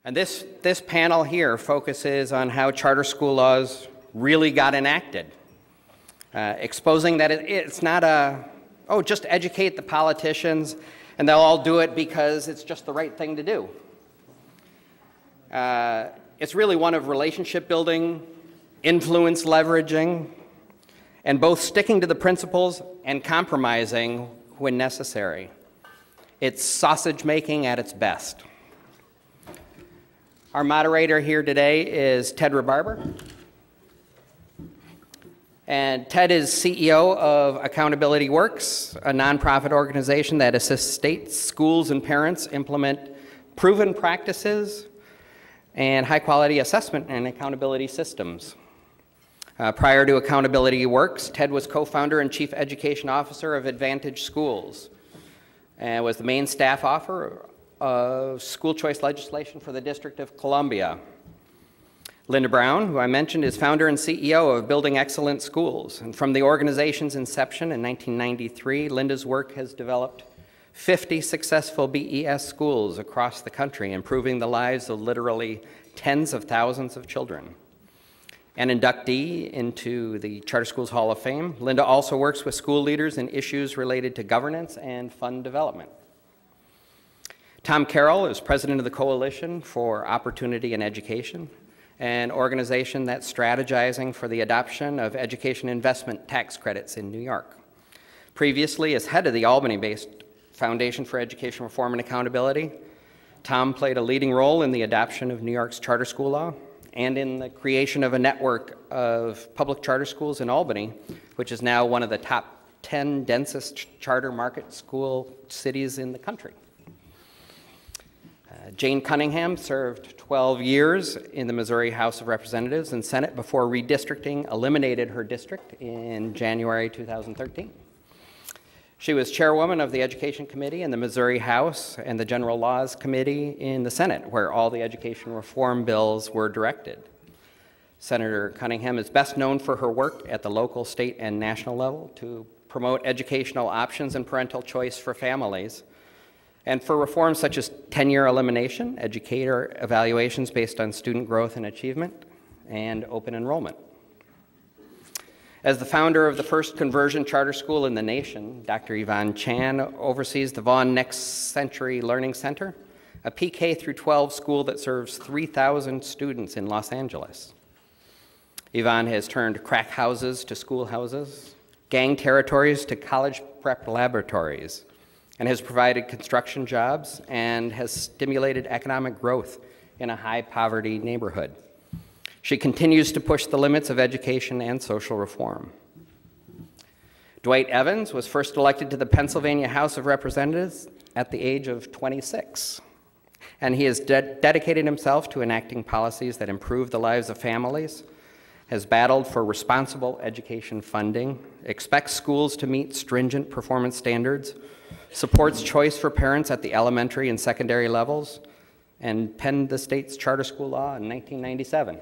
And this panel here focuses on how charter school laws really got enacted, exposing that it's not just educate the politicians and they'll all do it because it's just the right thing to do. It's really one of relationship building, influence leveraging, and both sticking to the principles and compromising when necessary. It's sausage making at its best. Our moderator here today is Ted Rebarber. And Ted is CEO of Accountability Works, a nonprofit organization that assists states, schools, and parents implement proven practices and high-quality assessment and accountability systems. Prior to Accountability Works, Ted was co-founder and chief education officer of Advantage Schools and was the main staff author of school choice legislation for the District of Columbia. Linda Brown, who I mentioned, is founder and CEO of Building Excellent Schools. And from the organization's inception in 1993, Linda's work has developed 50 successful BES schools across the country, improving the lives of literally tens of thousands of children. An inductee into the Charter Schools Hall of Fame, Linda also works with school leaders in issues related to governance and fund development. Tom Carroll is president of the Coalition for Opportunity in Education, an organization that's strategizing for the adoption of education investment tax credits in New York. Previously, as head of the Albany-based Foundation for Education Reform and Accountability, Tom played a leading role in the adoption of New York's charter school law and in the creation of a network of public charter schools in Albany, which is now one of the top 10 densest charter market school cities in the country. Jane Cunningham served 12 years in the Missouri House of Representatives and Senate before redistricting eliminated her district in January 2013. She was chairwoman of the Education Committee in the Missouri House and the General Laws Committee in the Senate, where all the education reform bills were directed. Senator Cunningham is best known for her work at the local, state, and national level to promote educational options and parental choice for families, and for reforms such as tenure elimination, educator evaluations based on student growth and achievement, and open enrollment. As the founder of the first conversion charter school in the nation, Dr. Yvonne Chan oversees the Vaughn Next Century Learning Center, a PK through 12 school that serves 3,000 students in Los Angeles. Yvonne has turned crack houses to schoolhouses, gang territories to college prep laboratories, and has provided construction jobs and has stimulated economic growth in a high-poverty neighborhood. She continues to push the limits of education and social reform. Dwight Evans was first elected to the Pennsylvania House of Representatives at the age of 26, and he has dedicated himself to enacting policies that improve the lives of families, has battled for responsible education funding, expects schools to meet stringent performance standards, supports choice for parents at the elementary and secondary levels, and penned the state's charter school law in 1997.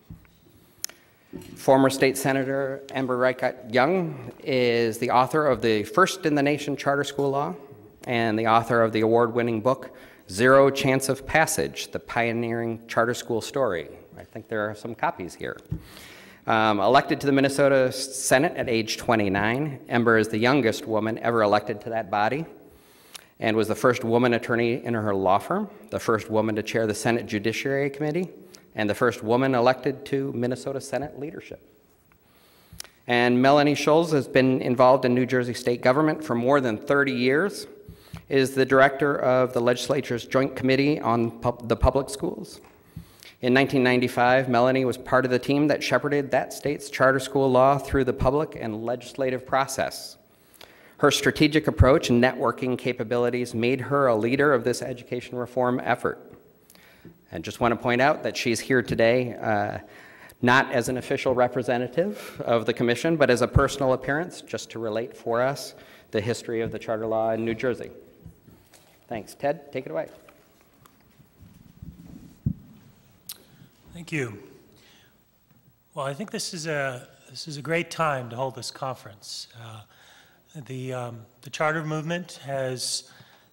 Former State Senator Ember Reichgott Junge is the author of the first in the nation charter school law and the author of the award-winning book, Zero Chance of Passage, The Pioneering Charter School Story. I think there are some copies here. Elected to the Minnesota Senate at age 29, Ember is the youngest woman ever elected to that body and was the first woman attorney in her law firm, the first woman to chair the Senate Judiciary Committee, and the first woman elected to Minnesota Senate leadership. And Melanie Schulz has been involved in New Jersey state government for more than 30 years, is the director of the legislature's Joint Committee on the Public Schools. In 1995, Melanie was part of the team that shepherded that state's charter school law through the public and legislative process. Her strategic approach and networking capabilities made her a leader of this education reform effort. I just want to point out that she's here today not as an official representative of the commission, but as a personal appearance, just to relate for us the history of the charter law in New Jersey. Thanks. Ted, take it away. Thank you. Well, I think this is a great time to hold this conference. The charter movement has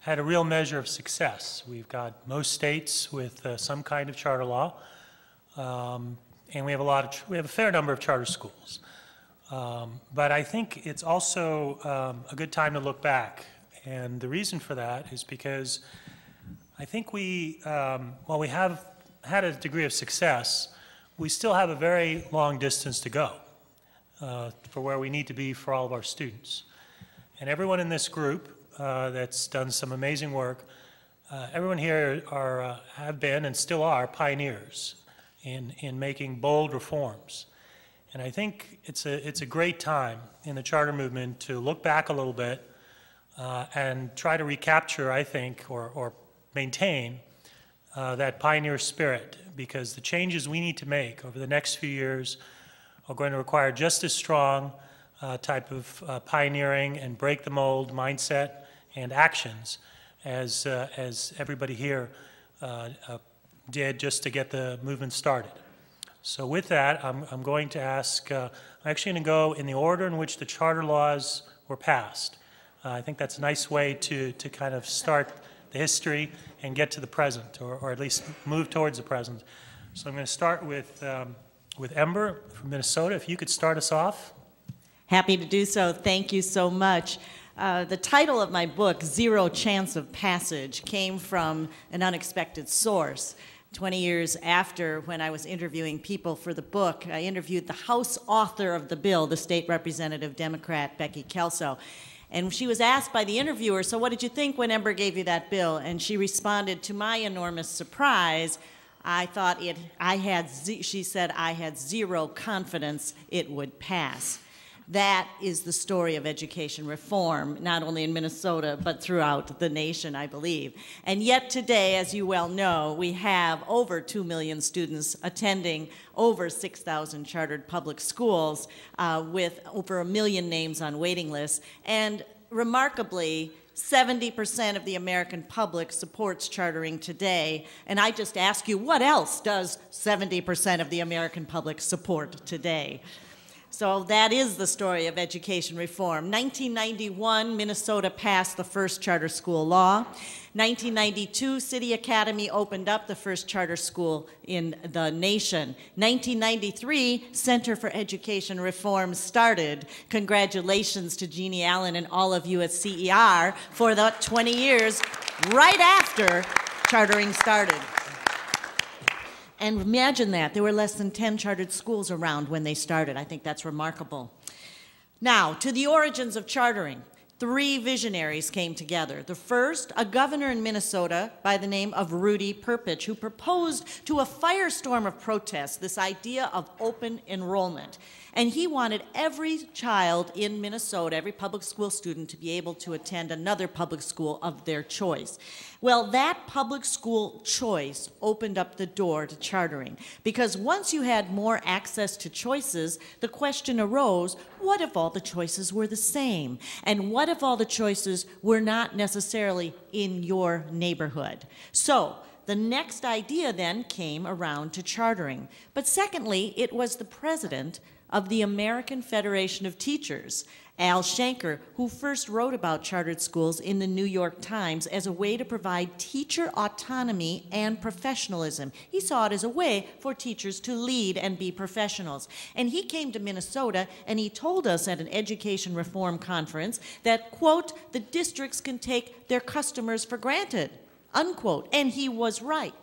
had a real measure of success. We've got most states with some kind of charter law, and we have a fair number of charter schools. But I think it's also a good time to look back, and the reason for that is because I think while we have had a degree of success, we still have a very long distance to go for where we need to be for all of our students. And everyone in this group that's done some amazing work, everyone here have been and still are pioneers in making bold reforms. And I think it's a great time in the charter movement to look back a little bit and try to recapture, I think, or maintain that pioneer spirit, because the changes we need to make over the next few years are going to require just as strong type of pioneering and break the mold mindset and actions as everybody here did just to get the movement started. So with that, I'm going to ask, I'm actually going to go in the order in which the charter laws were passed. I think that's a nice way to kind of start the history and get to the present, or at least move towards the present. So I'm going to start with Ember from Minnesota. If you could start us off. Happy to do so. Thank you so much. The title of my book, Zero Chance of Passage, came from an unexpected source. 20 years after, when I was interviewing people for the book, I interviewed the House author of the bill, the state representative Democrat Becky Kelso. And she was asked by the interviewer, so what did you think when Ember gave you that bill? And she responded, to my enormous surprise, she said, I had zero confidence it would pass. That is the story of education reform, not only in Minnesota, but throughout the nation, I believe. And yet today, as you well know, we have over 2 million students attending over 6,000 chartered public schools with over 1 million names on waiting lists. And remarkably, 70% of the American public supports chartering today. And I just ask you, what else does 70% of the American public support today? So that is the story of education reform. 1991, Minnesota passed the first charter school law. 1992, City Academy opened up the first charter school in the nation. 1993, Center for Education Reform started. Congratulations to Jeannie Allen and all of you at CER for the 20 years right after chartering started. And imagine that. There were less than 10 chartered schools around when they started. I think that's remarkable. Now, to the origins of chartering. 3 visionaries came together. The first, a governor in Minnesota by the name of Rudy Perpich, who proposed to a firestorm of protests this idea of open enrollment. And he wanted every child in Minnesota, every public school student, to be able to attend another public school of their choice. Well, that public school choice opened up the door to chartering, because once you had more access to choices, the question arose, what if all the choices were the same? And what if all the choices were not necessarily in your neighborhood? So the next idea then came around to chartering. But secondly, it was the president of the American Federation of Teachers, Al Shanker, who first wrote about chartered schools in the New York Times as a way to provide teacher autonomy and professionalism. He saw it as a way for teachers to lead and be professionals. And he came to Minnesota and he told us at an education reform conference that, quote, the districts can take their customers for granted, unquote. And he was right.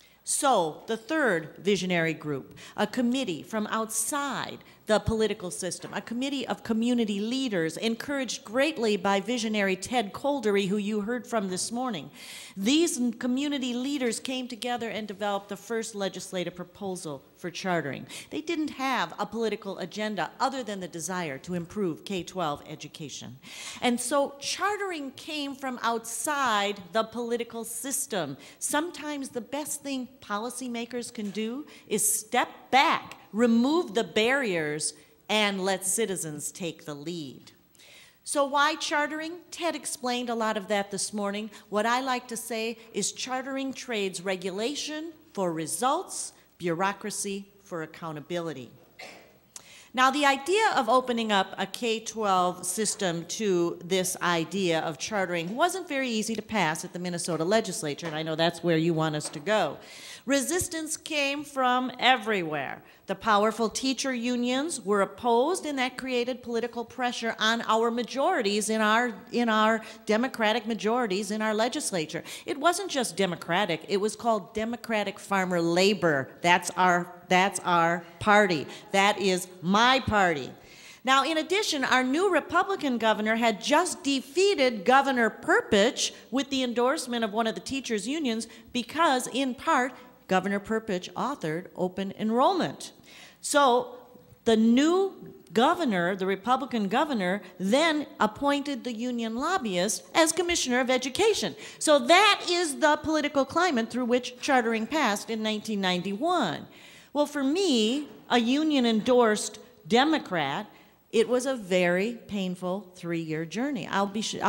So, the third visionary group, a committee from outside the political system, a committee of community leaders encouraged greatly by visionary Ted Coldery, who you heard from this morning. These community leaders came together and developed the first legislative proposal for chartering. They didn't have a political agenda other than the desire to improve K-12 education. And so chartering came from outside the political system. Sometimes the best thing policymakers can do is step back, remove the barriers, and let citizens take the lead. So why chartering? Ted explained a lot of that this morning. What I like to say is chartering trades regulation for results, bureaucracy for accountability. Now, the idea of opening up a K-12 system to this idea of chartering wasn't very easy to pass at the Minnesota legislature, and I know that's where you want us to go. Resistance came from everywhere. The powerful teacher unions were opposed, and that created political pressure on our majorities in our Democratic majorities in our legislature. It wasn't just Democratic, it was called Democratic Farmer Labor. That's our party. That is my party. Now, in addition, our new Republican governor had just defeated Governor Perpich with the endorsement of one of the teachers' unions because, in part, Governor Perpich authored open enrollment. So the new governor, the Republican governor, then appointed the union lobbyist as commissioner of education. So that is the political climate through which chartering passed in 1991. Well, for me, a union-endorsed Democrat, it was a very painful 3-year journey. I'll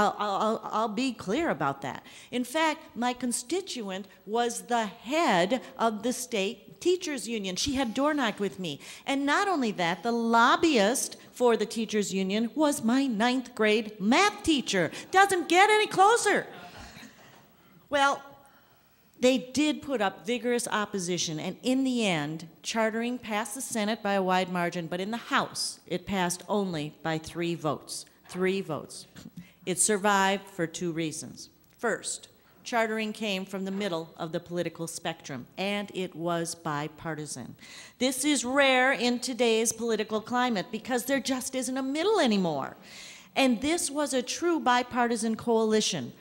be clear about that. In fact, my constituent was the head of the state teachers union. She had door knocked with me. And not only that, the lobbyist for the teachers union was my 9th grade math teacher. Doesn't get any closer. Well, they did put up vigorous opposition, and in the end, chartering passed the Senate by a wide margin, but in the House, it passed only by 3 votes. 3 votes. It survived for 2 reasons. First, chartering came from the middle of the political spectrum, and it was bipartisan. This is rare in today's political climate because there just isn't a middle anymore. And this was a true bipartisan coalition.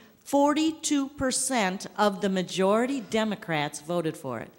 42% of the majority Democrats voted for it.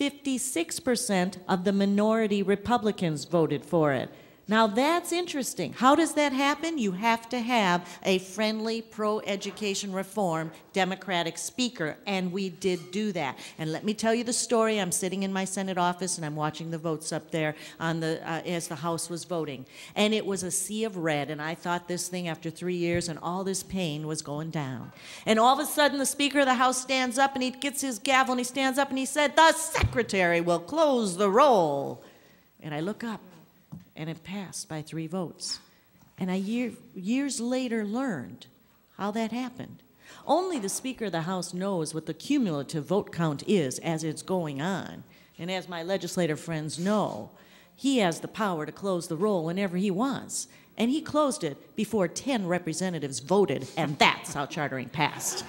56% of the minority Republicans voted for it. Now that's interesting. How does that happen? You have to have a friendly, pro-education reform Democratic speaker, and we did do that. And let me tell you the story. I'm sitting in my Senate office, and I'm watching the votes up there on the, as the House was voting. And it was a sea of red, and I thought this thing, after 3 years and all this pain, was going down. And all of a sudden, the Speaker of the House stands up, and he gets his gavel, and he stands up, and he said, "The Secretary will close the roll." And I look up, and it passed by 3 votes. And I years later learned how that happened. Only the Speaker of the House knows what the cumulative vote count is as it's going on. And as my legislative friends know, he has the power to close the roll whenever he wants. And he closed it before 10 representatives voted, and that's how chartering passed.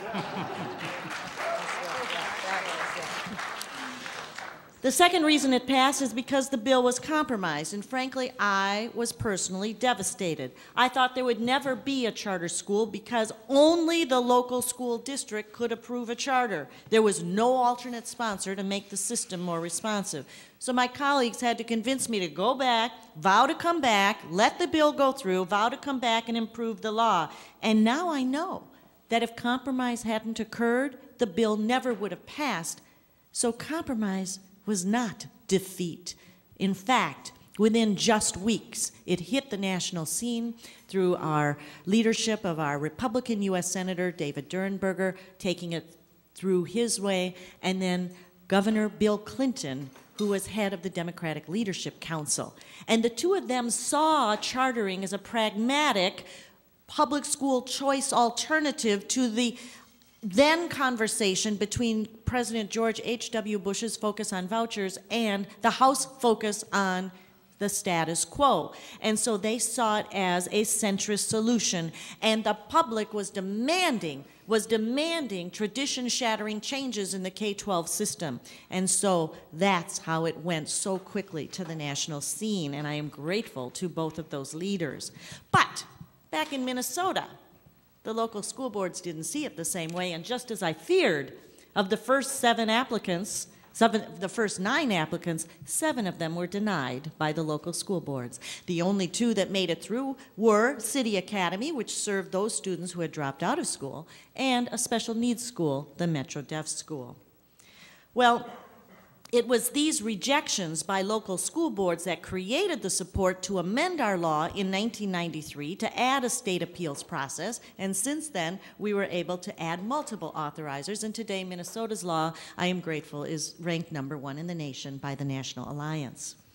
The second reason it passed is because the bill was compromised, and frankly, I was personally devastated. I thought there would never be a charter school because only the local school district could approve a charter. There was no alternate sponsor to make the system more responsive. So my colleagues had to convince me to go back, vow to come back, let the bill go through, vow to come back and improve the law. And now I know that if compromise hadn't occurred, the bill never would have passed. So compromise was not defeat. In fact, within just weeks, it hit the national scene through our leadership of our Republican U.S. Senator, David Durenberger, taking it through his way, and then Governor Bill Clinton, who was head of the Democratic Leadership Council. And the two of them saw chartering as a pragmatic public school choice alternative to the then conversation between President George H.W. Bush's focus on vouchers and the House focus on the status quo. And so they saw it as a centrist solution, and the public was demanding tradition-shattering changes in the K-12 system. And so that's how it went so quickly to the national scene, and I am grateful to both of those leaders. But back in Minnesota, the local school boards didn't see it the same way, and just as I feared, of the first 9 applicants, 7 of them were denied by the local school boards. The only 2 that made it through were City Academy, which served those students who had dropped out of school, and a special needs school, the Metro Deaf School. Well, it was these rejections by local school boards that created the support to amend our law in 1993 to add a state appeals process, and since then we were able to add multiple authorizers, and today Minnesota's law, I am grateful, is ranked #1 in the nation by the National Alliance.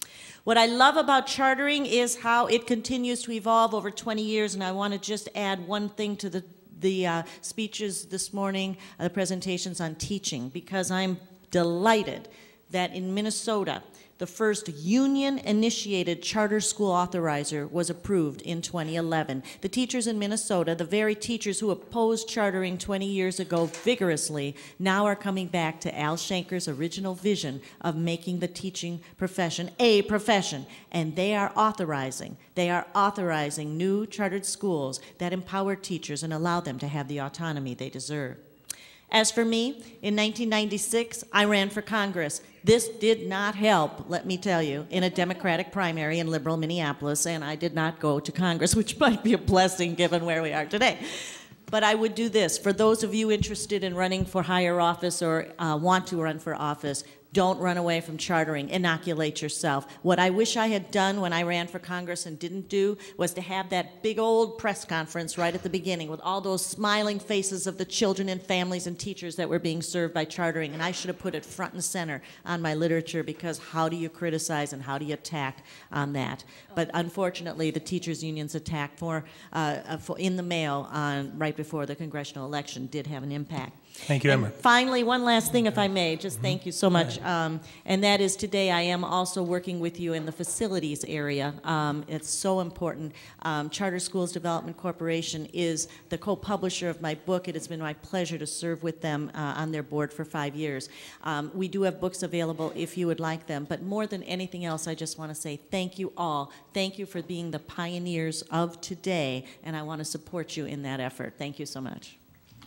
What I love about chartering is how it continues to evolve over 20 years, and I want to just add one thing to the speeches this morning, the presentations on teaching, because I'm delighted that in Minnesota, the first union-initiated charter school authorizer was approved in 2011. The teachers in Minnesota, the very teachers who opposed chartering 20 years ago vigorously, now are coming back to Al Shanker's original vision of making the teaching profession a profession. And they are authorizing new chartered schools that empower teachers and allow them to have the autonomy they deserve. As for me, in 1996, I ran for Congress. This did not help, let me tell you, in a Democratic primary in liberal Minneapolis, and I did not go to Congress, which might be a blessing given where we are today. But I would do this. For those of you interested in running for higher office or want to run for office, don't run away from chartering. Inoculate yourself. What I wish I had done when I ran for Congress and didn't do was to have that big old press conference right at the beginning with all those smiling faces of the children and families and teachers that were being served by chartering. And I should have put it front and center on my literature, because how do you criticize and how do you attack on that? But unfortunately, the teachers' unions attack in the mail right before the congressional election did have an impact. Thank you, Ember. And finally, one last thing, if I may, just thank you so much. And that is, today I am also working with you in the facilities area. It's so important. Charter Schools Development Corporation is the co-publisher of my book. It has been my pleasure to serve with them on their board for 5 years. We do have books available if you would like them. But more than anything else, I just want to say thank you all. Thank you for being the pioneers of today, and I want to support you in that effort. Thank you so much.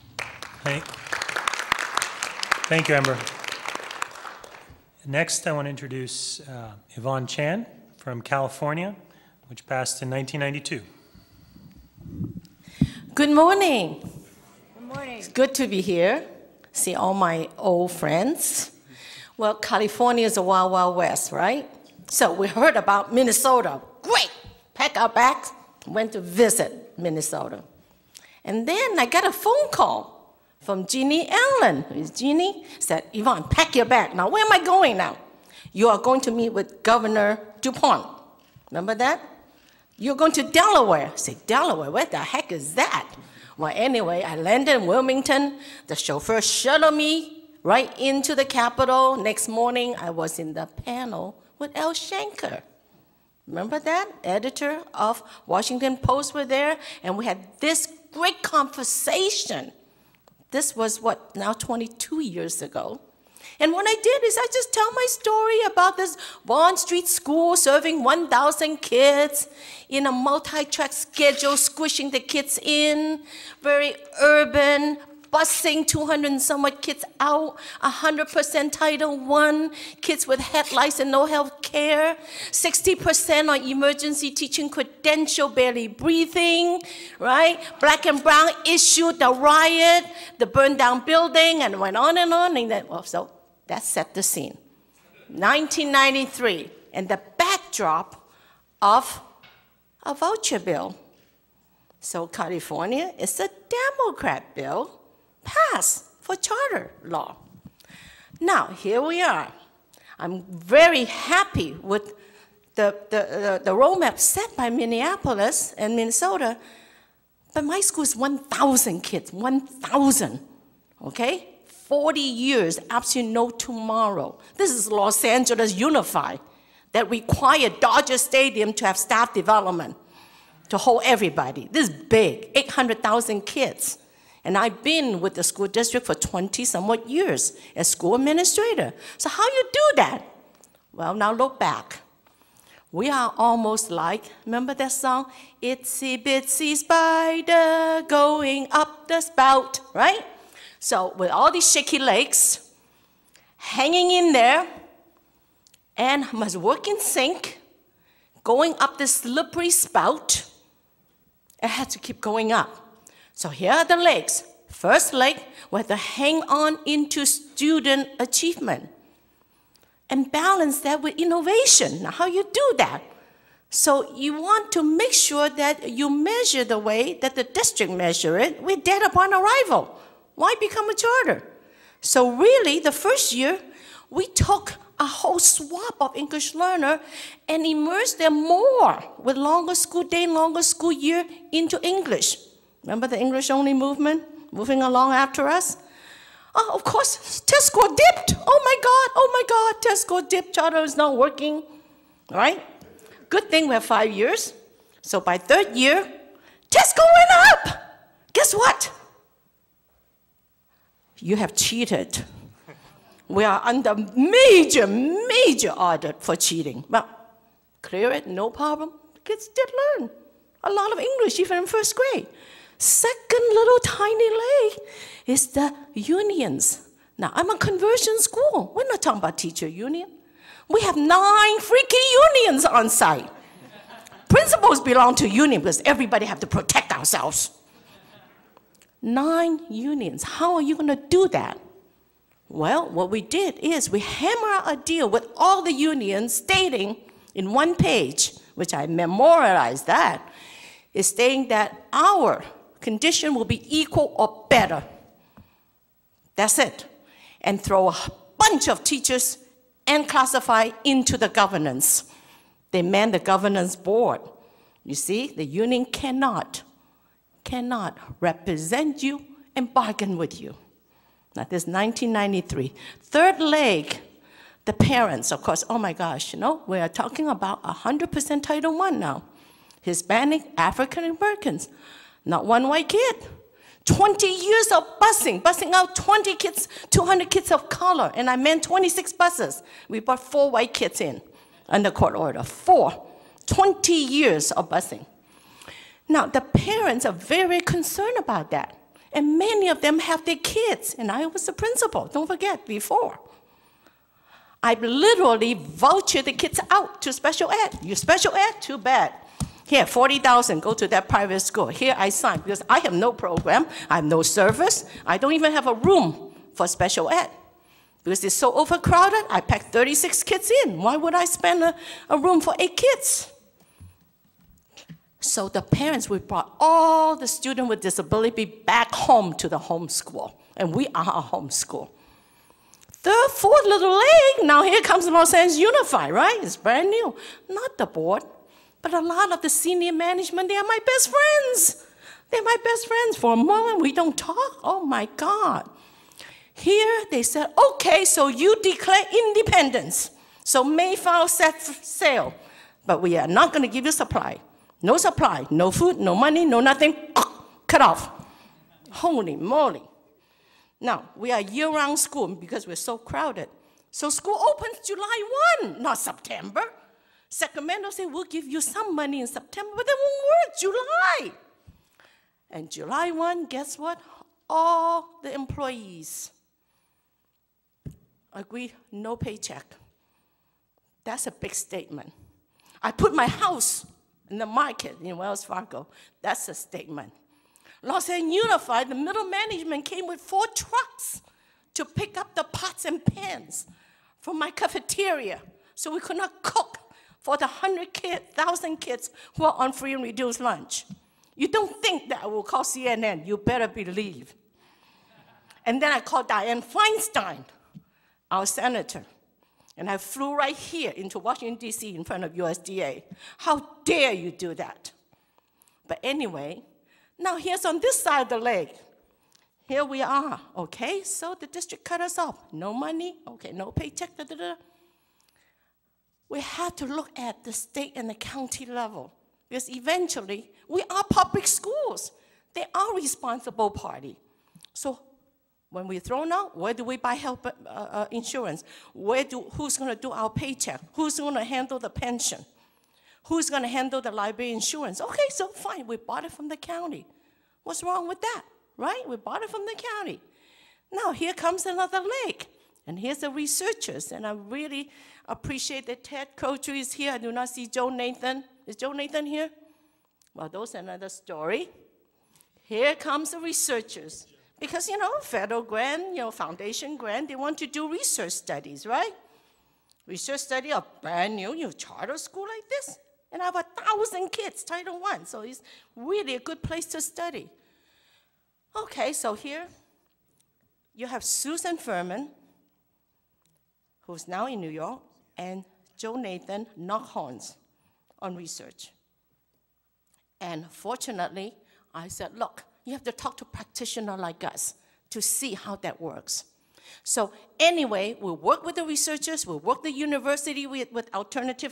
Thank you, Ember. Next, I want to introduce Yvonne Chan from California, which passed in 1992. Good morning. Good morning. It's good to be here, see all my old friends. Well, California is a wild, wild west, right? So we heard about Minnesota. Great! Pack our bags, went to visit Minnesota. And then I got a phone call from Jeannie Allen. Who's Jeannie? Said, Yvonne, pack your bag. Now, where am I going now? You are going to meet with Governor DuPont. Remember that? You're going to Delaware. I said, Delaware? Where the heck is that? Well, anyway, I landed in Wilmington. The chauffeur shuttled me right into the Capitol. Next morning, I was in the panel with Al Shanker. Remember that? Editor of Washington Post were there, and we had this great conversation. This was, what, now 22 years ago. And what I did is I just tell my story about this Vaughn Street school serving 1,000 kids in a multi-track schedule, squishing the kids in, very urban, busing 200 and somewhat kids out, 100% Title I, kids with headlights and no health care, 60% on emergency teaching credential, barely breathing, right? Black and Brown issued the riot, the burned down building, and went on and on. And then, well, so that set the scene. 1993, and the backdrop of a voucher bill. So California is a Democrat bill, passed for charter law. Now, here we are. I'm very happy with the roadmap set by Minneapolis and Minnesota, but my school is 1,000 kids, 1,000, okay? 40 years, absolutely no tomorrow. This is Los Angeles Unified that required Dodger Stadium to have staff development to hold everybody. This is big, 800,000 kids. And I've been with the school district for 20-somewhat years as school administrator. So how you do that? Well, now look back. We are almost like, remember that song? Itsy bitsy spider going up the spout, right? So with all these shaky legs, hanging in there, and must work in sync, going up this slippery spout, it had to keep going up. So here are the legs. First leg, we have to hang on into student achievement and balance that with innovation. Now, how you do that? So you want to make sure that you measure the way that the district measure it with dead upon arrival. Why become a charter? So really, the first year, we took a whole whole swath of English learner and immerse them more with longer school day, longer school year into English. Remember the English-only movement moving along after us? Oh, of course, test score dipped. Oh my God, test score dipped. Charter is not working, right? Good thing we have 5 years. So by third year, test score went up. Guess what? You have cheated. We are under major audit for cheating. Well, clear it, no problem. Kids did learn a lot of English, even in first grade. Second little tiny leg is the unions. Now, I'm a conversion school. We're not talking about teacher union. We have 9 freaky unions on site. Principals belong to union because everybody have to protect ourselves. 9 unions. How are you going to do that? Well, what we did is we hammer out a deal with all the unions stating in one page, which I memorized that, is stating that our condition will be equal or better. That's it. And throw a bunch of teachers and classify into the governance. They man the governance board. You see, the union cannot represent you and bargain with you. Now, this is 1993. Third leg, the parents, of course, oh my gosh, you know, we are talking about 100% Title I now. Hispanic, African Americans, not one white kid. 20 years of busing out 20 kids, 200 kids of color, and I meant 26 buses. We brought 4 white kids in under court order, 4. 20 years of busing. Now, the parents are very concerned about that. And many of them have their kids. And I was the principal, don't forget, before. I literally voucher the kids out to special ed. You special ed? Too bad. Here, 40,000, go to that private school. Here I sign, because I have no program, I have no service. I don't even have a room for special ed. Because it's so overcrowded, I packed 36 kids in. Why would I spend a room for 8 kids? So the parents, we brought all the students with disability back home to the home school. And we are a home school. Third, fourth little leg, now here comes Los Angeles Unified, right? It's brand new. Not the board, but a lot of the senior management, they are my best friends. They're my best friends. For a moment, we don't talk. Oh my God. Here, they said, okay, so you declare independence. So Mayflower set sail, but we are not going to give you supply. No supply, no food, no money, no nothing, cut off. Holy moly. Now, we are year-round school because we're so crowded. So school opens July 1, not September. Sacramento said, we'll give you some money in September, but that won't work, July. And July 1, guess what? All the employees agreed, no paycheck. That's a big statement. I put my house in the market in Wells Fargo. That's a statement. Los Angeles Unified, the middle management came with 4 trucks to pick up the pots and pans from my cafeteria so we could not cook for the 1,000 kids who are on free and reduced lunch. You don't think that I will call CNN, you better believe. And then I called Dianne Feinstein, our senator. And I flew right here into Washington, D.C. in front of USDA. How dare you do that? But anyway, now here's on this side of the leg. Here we are, okay? So the district cut us off. No money, okay, no paycheck, da, da, da. We have to look at the state and the county level. Because eventually, we are public schools. They are responsible party. So when we're thrown out, where do we buy health insurance? Who's going to do our paycheck? Who's going to handle the pension? Who's going to handle the library insurance? Okay, so fine, we bought it from the county. What's wrong with that, right? We bought it from the county. Now, here comes another leg. And here's the researchers. And I really appreciate that Ted Crotry is here. I do not see Joe Nathan. Is Joe Nathan here? Well, those are another story. Here comes the researchers. Because, you know, federal grant, you know, foundation grant, they want to do research studies, right? Research study of brand new, you know, charter school like this. And I have 1,000 kids, Title I, so it's really a good place to study. Okay, so here you have Susan Furman, who's now in New York, and Joe Nathan knock horns on research. And fortunately, I said, look, you have to talk to practitioners like us to see how that works. So anyway, we work with the researchers, we work the university with alternative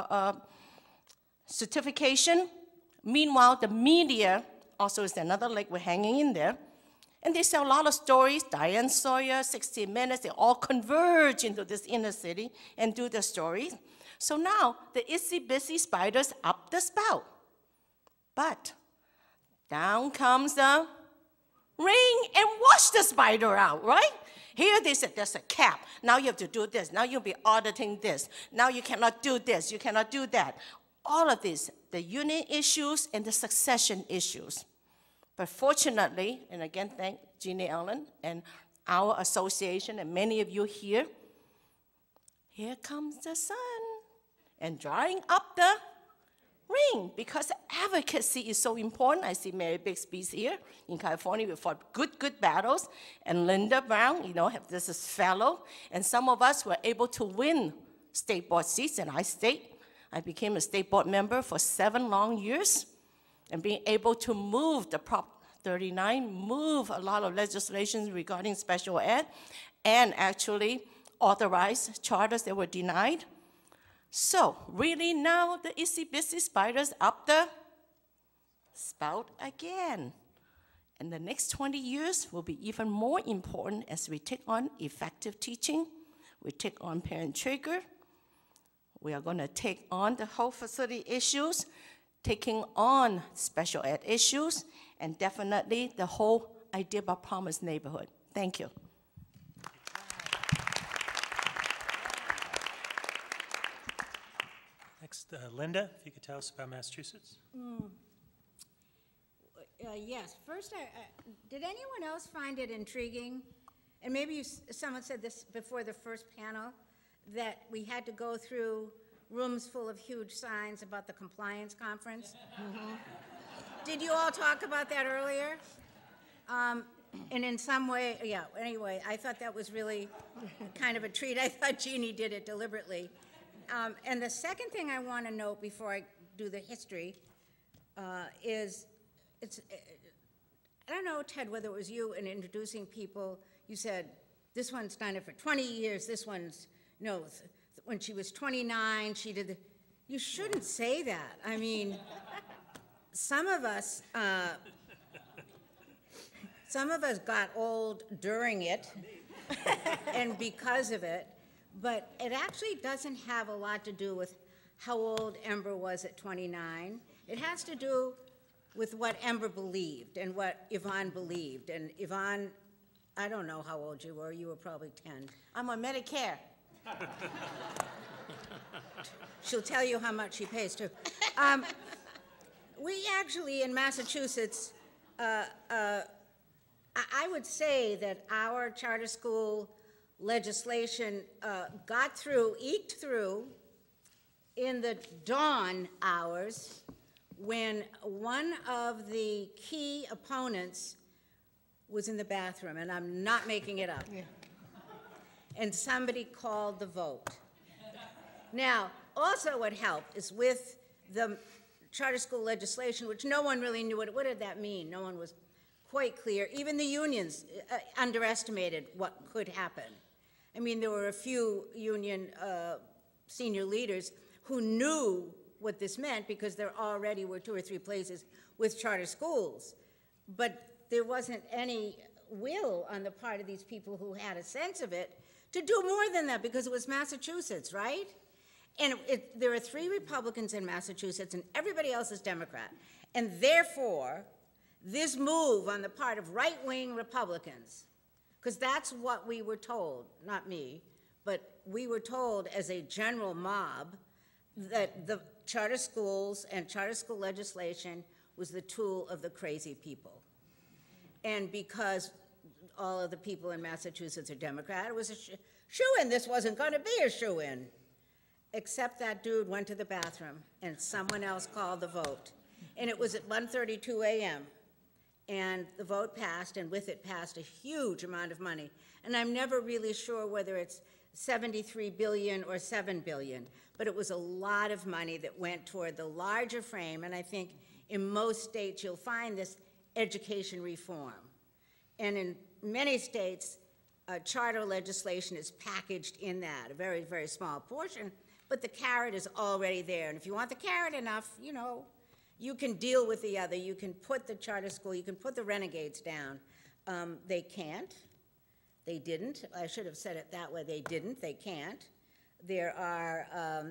certification. Meanwhile, the media also is another leg we're hanging in there. And they sell a lot of stories, Diane Sawyer, 60 Minutes, they all converge into this inner city and do the stories. So now, the itsy-bitsy spiders up the spout. But down comes the ring and wash the spider out, right? Here they said there's a cap. Now you have to do this. Now you'll be auditing this. Now you cannot do this. You cannot do that. All of this, the union issues and the succession issues. But fortunately, and again, thank Jeannie Allen and our association and many of you here, here comes the sun and drying up the ring, because advocacy is so important. I see Mary Bixby's here in California. We fought good battles. And Linda Brown, you know, this is fellow. And some of us were able to win state board seats, and I became a state board member for 7 long years. And being able to move the Prop 39, move a lot of legislation regarding special ed, and actually authorize charters that were denied. So really now the itsy-bitsy spiders up the spout again. And the next 20 years will be even more important as we take on effective teaching, we take on parent trigger, we are going to take on the whole facility issues, taking on special ed issues, and definitely the whole idea about promised neighborhood. Thank you. Next, Linda, if you could tell us about Massachusetts. Yes. First, did anyone else find it intriguing? And maybe someone said this before the first panel, that we had to go through rooms full of huge signs about the compliance conference. Mm-hmm. Did you all talk about that earlier? And in some way, yeah, anyway, I thought that was really kind of a treat. I thought Jeannie did it deliberately. And the second thing I want to note before I do the history is, I don't know, Ted, whether it was you in introducing people, you said, this one's done it for 20 years, this one's, no, when she was 29, she did you shouldn't say that. I mean, some of us got old during it and because of it, but it actually doesn't have a lot to do with how old Ember was at 29. It has to do with what Ember believed and what Yvonne believed. And Yvonne, I don't know how old you were probably 10. I'm on Medicare. She'll tell you how much she pays too. We actually, in Massachusetts, I would say that our charter school legislation eked through in the dawn hours when one of the key opponents was in the bathroom, and I'm not making it up. Yeah. And somebody called the vote. Now, also what helped is with the charter school legislation, which no one really knew what did that mean. No one was quite clear. Even the unions underestimated what could happen. I mean, there were a few union senior leaders who knew what this meant because there already were 2 or 3 places with charter schools. But there wasn't any will on the part of these people who had a sense of it to do more than that because it was Massachusetts, right? And there are 3 Republicans in Massachusetts and everybody else is Democrat. And therefore, this move on the part of right-wing Republicans, because that's what we were told, not me, but we were told as a general mob that the charter schools and charter school legislation was the tool of the crazy people. And because all of the people in Massachusetts are Democrat, it was a shoo-in. This wasn't going to be a shoo-in. Except that dude went to the bathroom and someone else called the vote. And it was at 1:32 a.m. And the vote passed, and with it passed a huge amount of money. And I'm never really sure whether it's 73 billion or 7 billion, but it was a lot of money that went toward the larger frame, and I think in most states you'll find this education reform. And in many states, charter legislation is packaged in that, a very, very small portion, but the carrot is already there. And if you want the carrot enough, you know, you can deal with the other. You can put the charter school, you can put the renegades down. They can't. They didn't. I should have said it that way. They didn't. They can't. There are,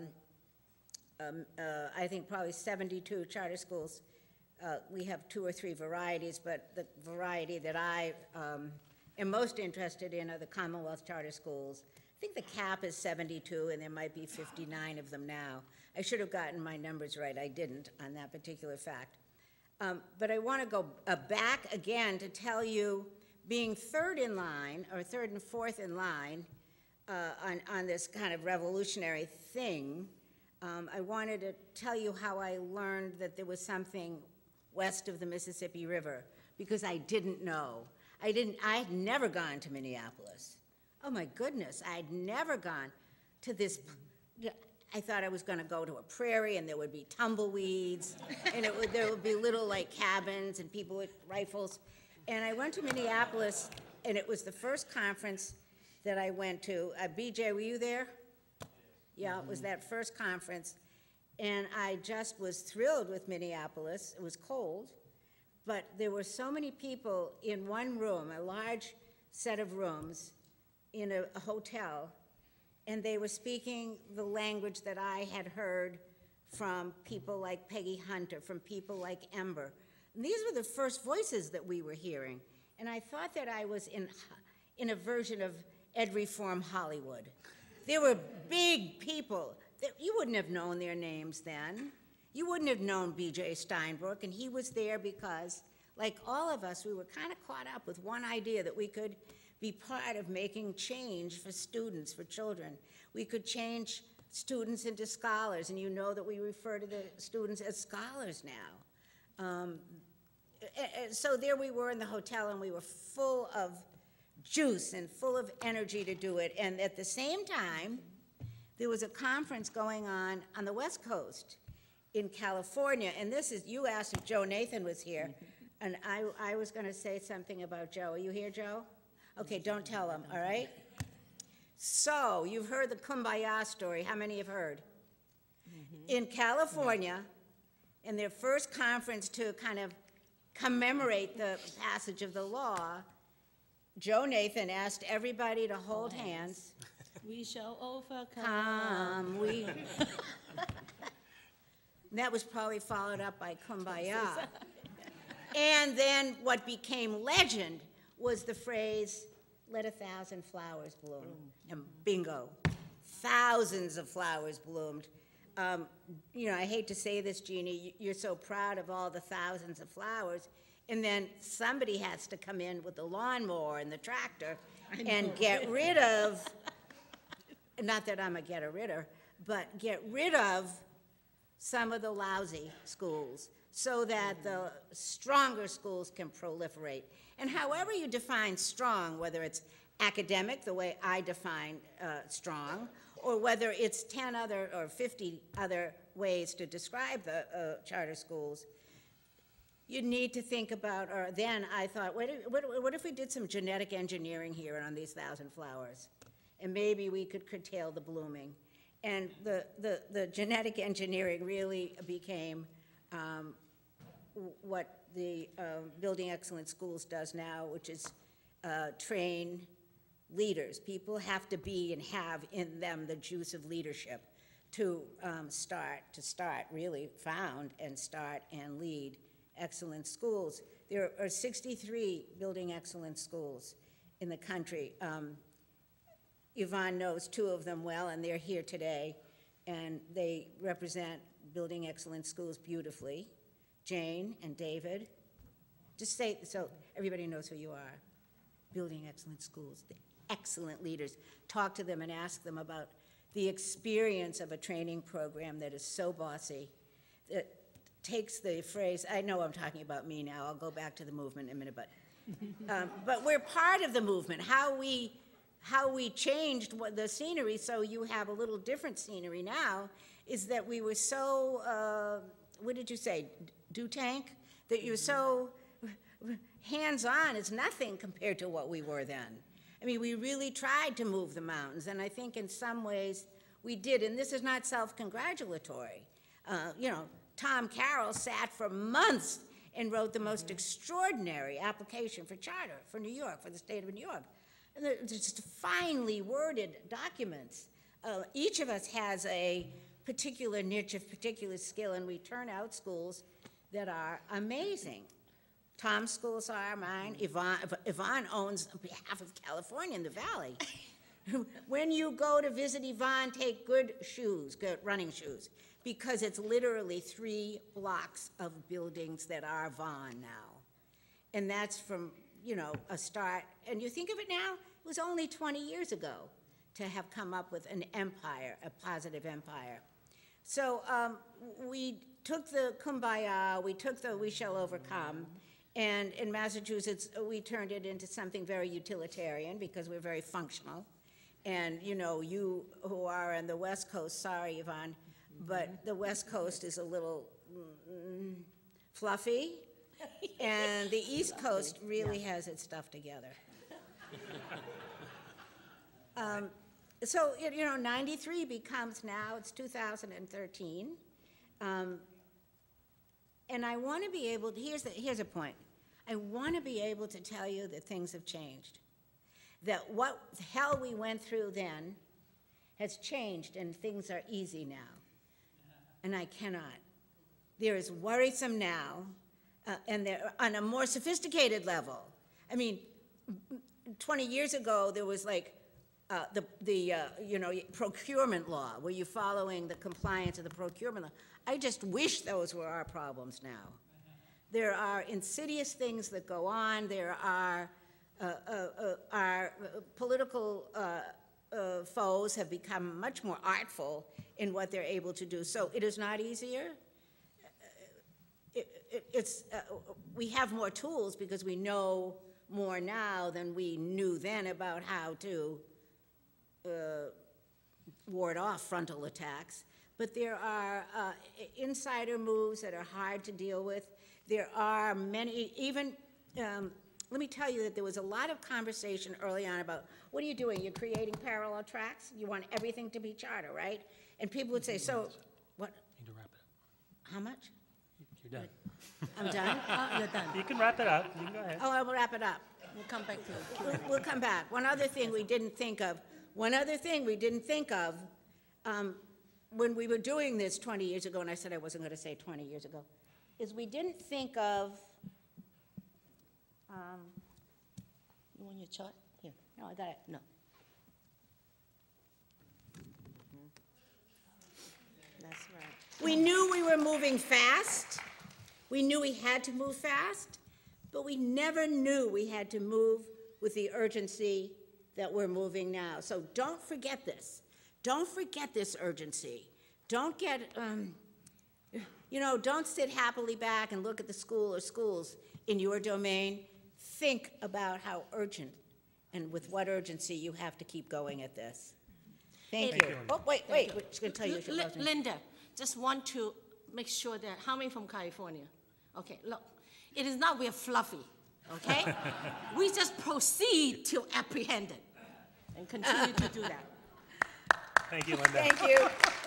I think, probably 72 charter schools. We have 2 or 3 varieties, but the variety that I am most interested in are the Commonwealth charter schools. I think the cap is 72, and there might be 59 of them now. I should have gotten my numbers right. I didn't on that particular fact. But I want to go back again to tell you, being third in line, or third and fourth in line, on this kind of revolutionary thing, I wanted to tell you how I learned that there was something west of the Mississippi River, because I didn't know. I had never gone to Minneapolis. Oh my goodness, I'd never gone to this. I thought I was going to go to a prairie and there would be tumbleweeds and there would be little like cabins and people with rifles. And I went to Minneapolis, and it was the first conference that I went to. BJ, were you there? Yeah, it was that first conference. And I just was thrilled with Minneapolis. It was cold, but there were so many people in one room, a large set of rooms in a hotel, and they were speaking the language that I had heard from people like Peggy Hunter, from people like Ember. And these were the first voices that we were hearing. And I thought that I was in a version of Ed Reform Hollywood. There were big people that you wouldn't have known their names then. You wouldn't have known B.J. Steinbrook, and he was there because, like all of us, we were kind of caught up with one idea, that we could be part of making change for students, for children. We could change students into scholars, and you know that we refer to the students as scholars now. So there we were in the hotel, and we were full of juice and full of energy to do it. And at the same time, there was a conference going on the West Coast in California. And this is, you asked if Joe Nathan was here, and I was going to say something about Joe. Are you here, Joe? Okay, don't tell him, all right? So you've heard the Kumbaya story. How many have heard? In California, in their first conference to kind of commemorate the passage of the law, Joe Nathan asked everybody to hold hands. We shall overcome. That was probably followed up by Kumbaya. And then what became legend was the phrase, "Let 1,000 flowers bloom." And bingo, thousands of flowers bloomed. You know, I hate to say this, Jeannie, you're so proud of all the thousands of flowers, and then somebody has to come in with the lawnmower and the tractor and get rid of, not that I'm a get-a-ridder, but get rid of some of the lousy schools so that the stronger schools can proliferate. And however you define strong, whether it's academic, the way I define strong, or whether it's 10 other or 50 other ways to describe the charter schools, you need to think about, or then I thought, what if we did some genetic engineering here on these 1,000 flowers? And maybe we could curtail the blooming. And the genetic engineering really became what the Building Excellent Schools does now, which is train leaders. People have to be and have in them the juice of leadership to really found and start and lead excellent schools. There are 63 Building Excellent Schools in the country. Yvonne knows 2 of them well, and they're here today, and they represent Building Excellent Schools beautifully. Jane and David. Just say, so everybody knows who you are. Building Excellent Schools, the excellent leaders. Talk to them and ask them about the experience of a training program that is so bossy, that takes the phrase, I know I'm talking about me now, I'll go back to the movement in a minute, but we're part of the movement. How we how we changed the scenery so you have a little different scenery now is that we were so, what did you say, do-tank? That you're so hands-on, it's nothing compared to what we were then. I mean, we really tried to move the mountains, and I think in some ways we did, and this is not self-congratulatory. You know, Tom Carroll sat for months and wrote the most extraordinary application for charter for New York, for the state of New York. And they're just finely worded documents. Each of us has a particular niche of particular skill, and we turn out schools that are amazing. Tom's schools are mine. Yvonne owns on behalf of California in the Valley. When you go to visit Yvonne, take good shoes, good running shoes, because it's literally 3 blocks of buildings that are Vaughn now. And that's from, you know, a start. And you think of it now, it was only 20 years ago to have come up with an empire, a positive empire. So we took the kumbaya, we took the we shall overcome, and in Massachusetts, we turned it into something very utilitarian because we're very functional. And, you know, you who are on the West Coast, sorry, Yvonne, but the West Coast is a little fluffy, and the East Coast really has its stuff together. So, you know, 93 becomes now, it's 2013. And I want to be able to, here's a point. I want to be able to tell you that things have changed. That what the hell we went through then has changed and things are easy now. And I cannot. There is worrisome now, and they're on a more sophisticated level. I mean, 20 years ago, there was like you know, procurement law, where you're following the compliance of the procurement law. I just wish those were our problems now. There are insidious things that go on. There are our political foes have become much more artful in what they're able to do. So it is not easier. We have more tools because we know more now than we knew then about how to ward off frontal attacks. But there are insider moves that are hard to deal with. There are many, even, let me tell you that there was a lot of conversation early on about, what are you doing? You're creating parallel tracks? You want everything to be charter, right? And people would say, so, what? Need to wrap it up. How much? You're done. I'm done? You're done. You can wrap it up. You can go ahead. Oh, I will wrap it up. We'll come back to it. We'll come back. One other thing we didn't think of, when we were doing this 20 years ago, and I said I wasn't going to say 20 years ago, is we didn't think of, You want your chart? Here. no, I got it. No. That's right. We knew we were moving fast. We knew we had to move fast, but we never knew we had to move with the urgency that we're moving now. So don't forget this. Don't forget this urgency. Don't get, you know, don't sit happily back and look at the school or schools in your domain. Think about how urgent and with what urgency you have to keep going at this. Thank you. Oh, wait, we're just going to tell you. Linda, just want to make sure that, how many from California? Okay, look, it is not we're fluffy, okay? We just proceed to apprehend it and continue to do that. Thank you, Linda. Thank you.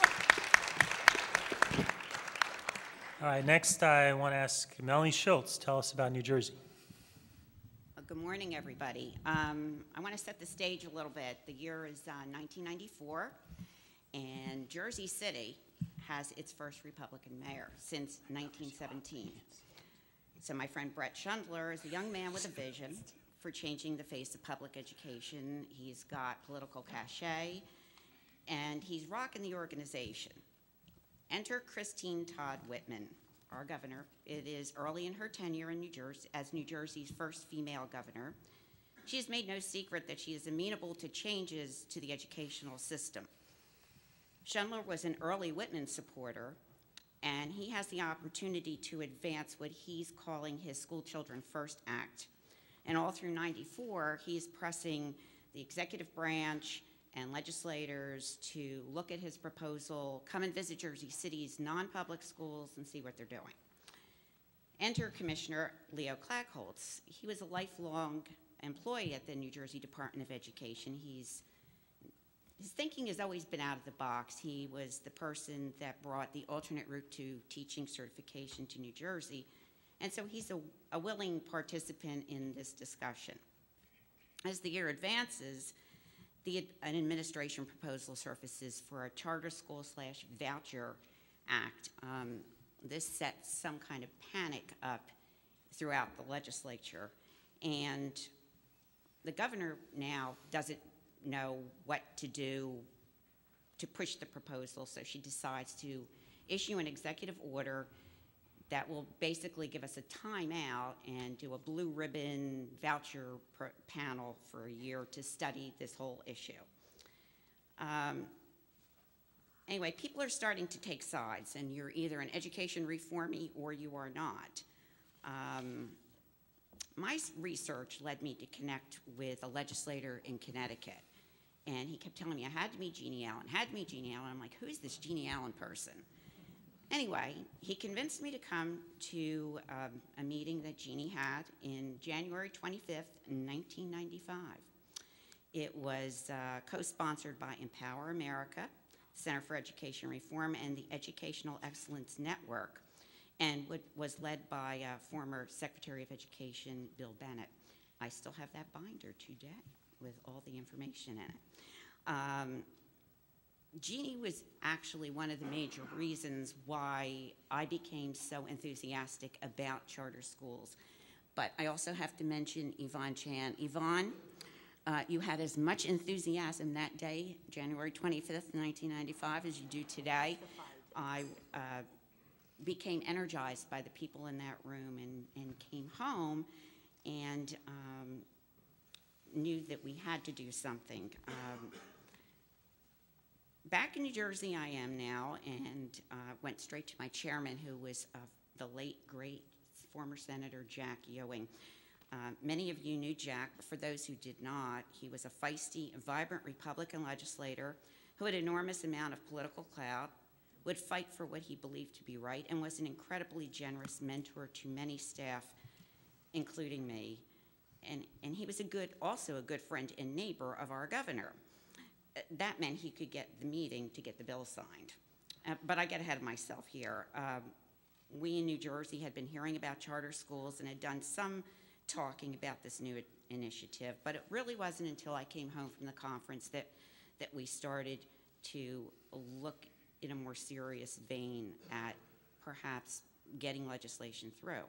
All right, next I want to ask Melanie Schulz, tell us about New Jersey. Good morning, everybody. I want to set the stage a little bit. The year is 1994, and Jersey City has its first Republican mayor since 1917. So my friend Brett Schundler is a young man with a vision for changing the face of public education. He's got political cachet, and he's rocking the organization. Enter Christine Todd Whitman, our governor. It is early in her tenure in New Jersey as New Jersey's first female governor. She has made no secret that she is amenable to changes to the educational system. Schundler was an early Whitman supporter, and he has the opportunity to advance what he's calling his School Children First Act. And all through '94, he's pressing the executive branch and legislators to look at his proposal, come and visit Jersey City's non-public schools and see what they're doing. Enter Commissioner Leo Klagholz. He was a lifelong employee at the New Jersey Department of Education. His thinking has always been out of the box. He was the person that brought the alternate route to teaching certification to New Jersey, and so he's a willing participant in this discussion. As the year advances, an administration proposal surfaces for a charter school / voucher act. This sets some kind of panic up throughout the legislature, and the governor now doesn't know what to do to push the proposal, so she decides to issue an executive order that will basically give us a timeout and do a blue ribbon voucher panel for a year to study this whole issue. Anyway, people are starting to take sides, and you're either an education reformie or you are not. My research led me to connect with a legislator in Connecticut, and he kept telling me I had to meet Jeannie Allen, I'm like, who is this Jeannie Allen person? Anyway, he convinced me to come to a meeting that Jeannie had in January 25th, 1995. It was co-sponsored by Empower America, Center for Education Reform, and the Educational Excellence Network, and was led by former Secretary of Education, Bill Bennett. I still have that binder today with all the information in it. Jeannie was actually one of the major reasons why I became so enthusiastic about charter schools. But I also have to mention Yvonne Chan. Yvonne, you had as much enthusiasm that day, January 25th, 1995, as you do today. I became energized by the people in that room and came home and knew that we had to do something. Back in New Jersey I am now, and went straight to my chairman, who was the late, great former Senator Jack Ewing. Many of you knew Jack, but for those who did not, he was a feisty, vibrant Republican legislator who had an enormous amount of political clout, would fight for what he believed to be right, and was an incredibly generous mentor to many staff, including me. And he was also a good friend and neighbor of our governor. That meant he could get the meeting to get the bill signed. But I get ahead of myself here. We in New Jersey had been hearing about charter schools and had done some talking about this new initiative, but it really wasn't until I came home from the conference that we started to look in a more serious vein at perhaps getting legislation through.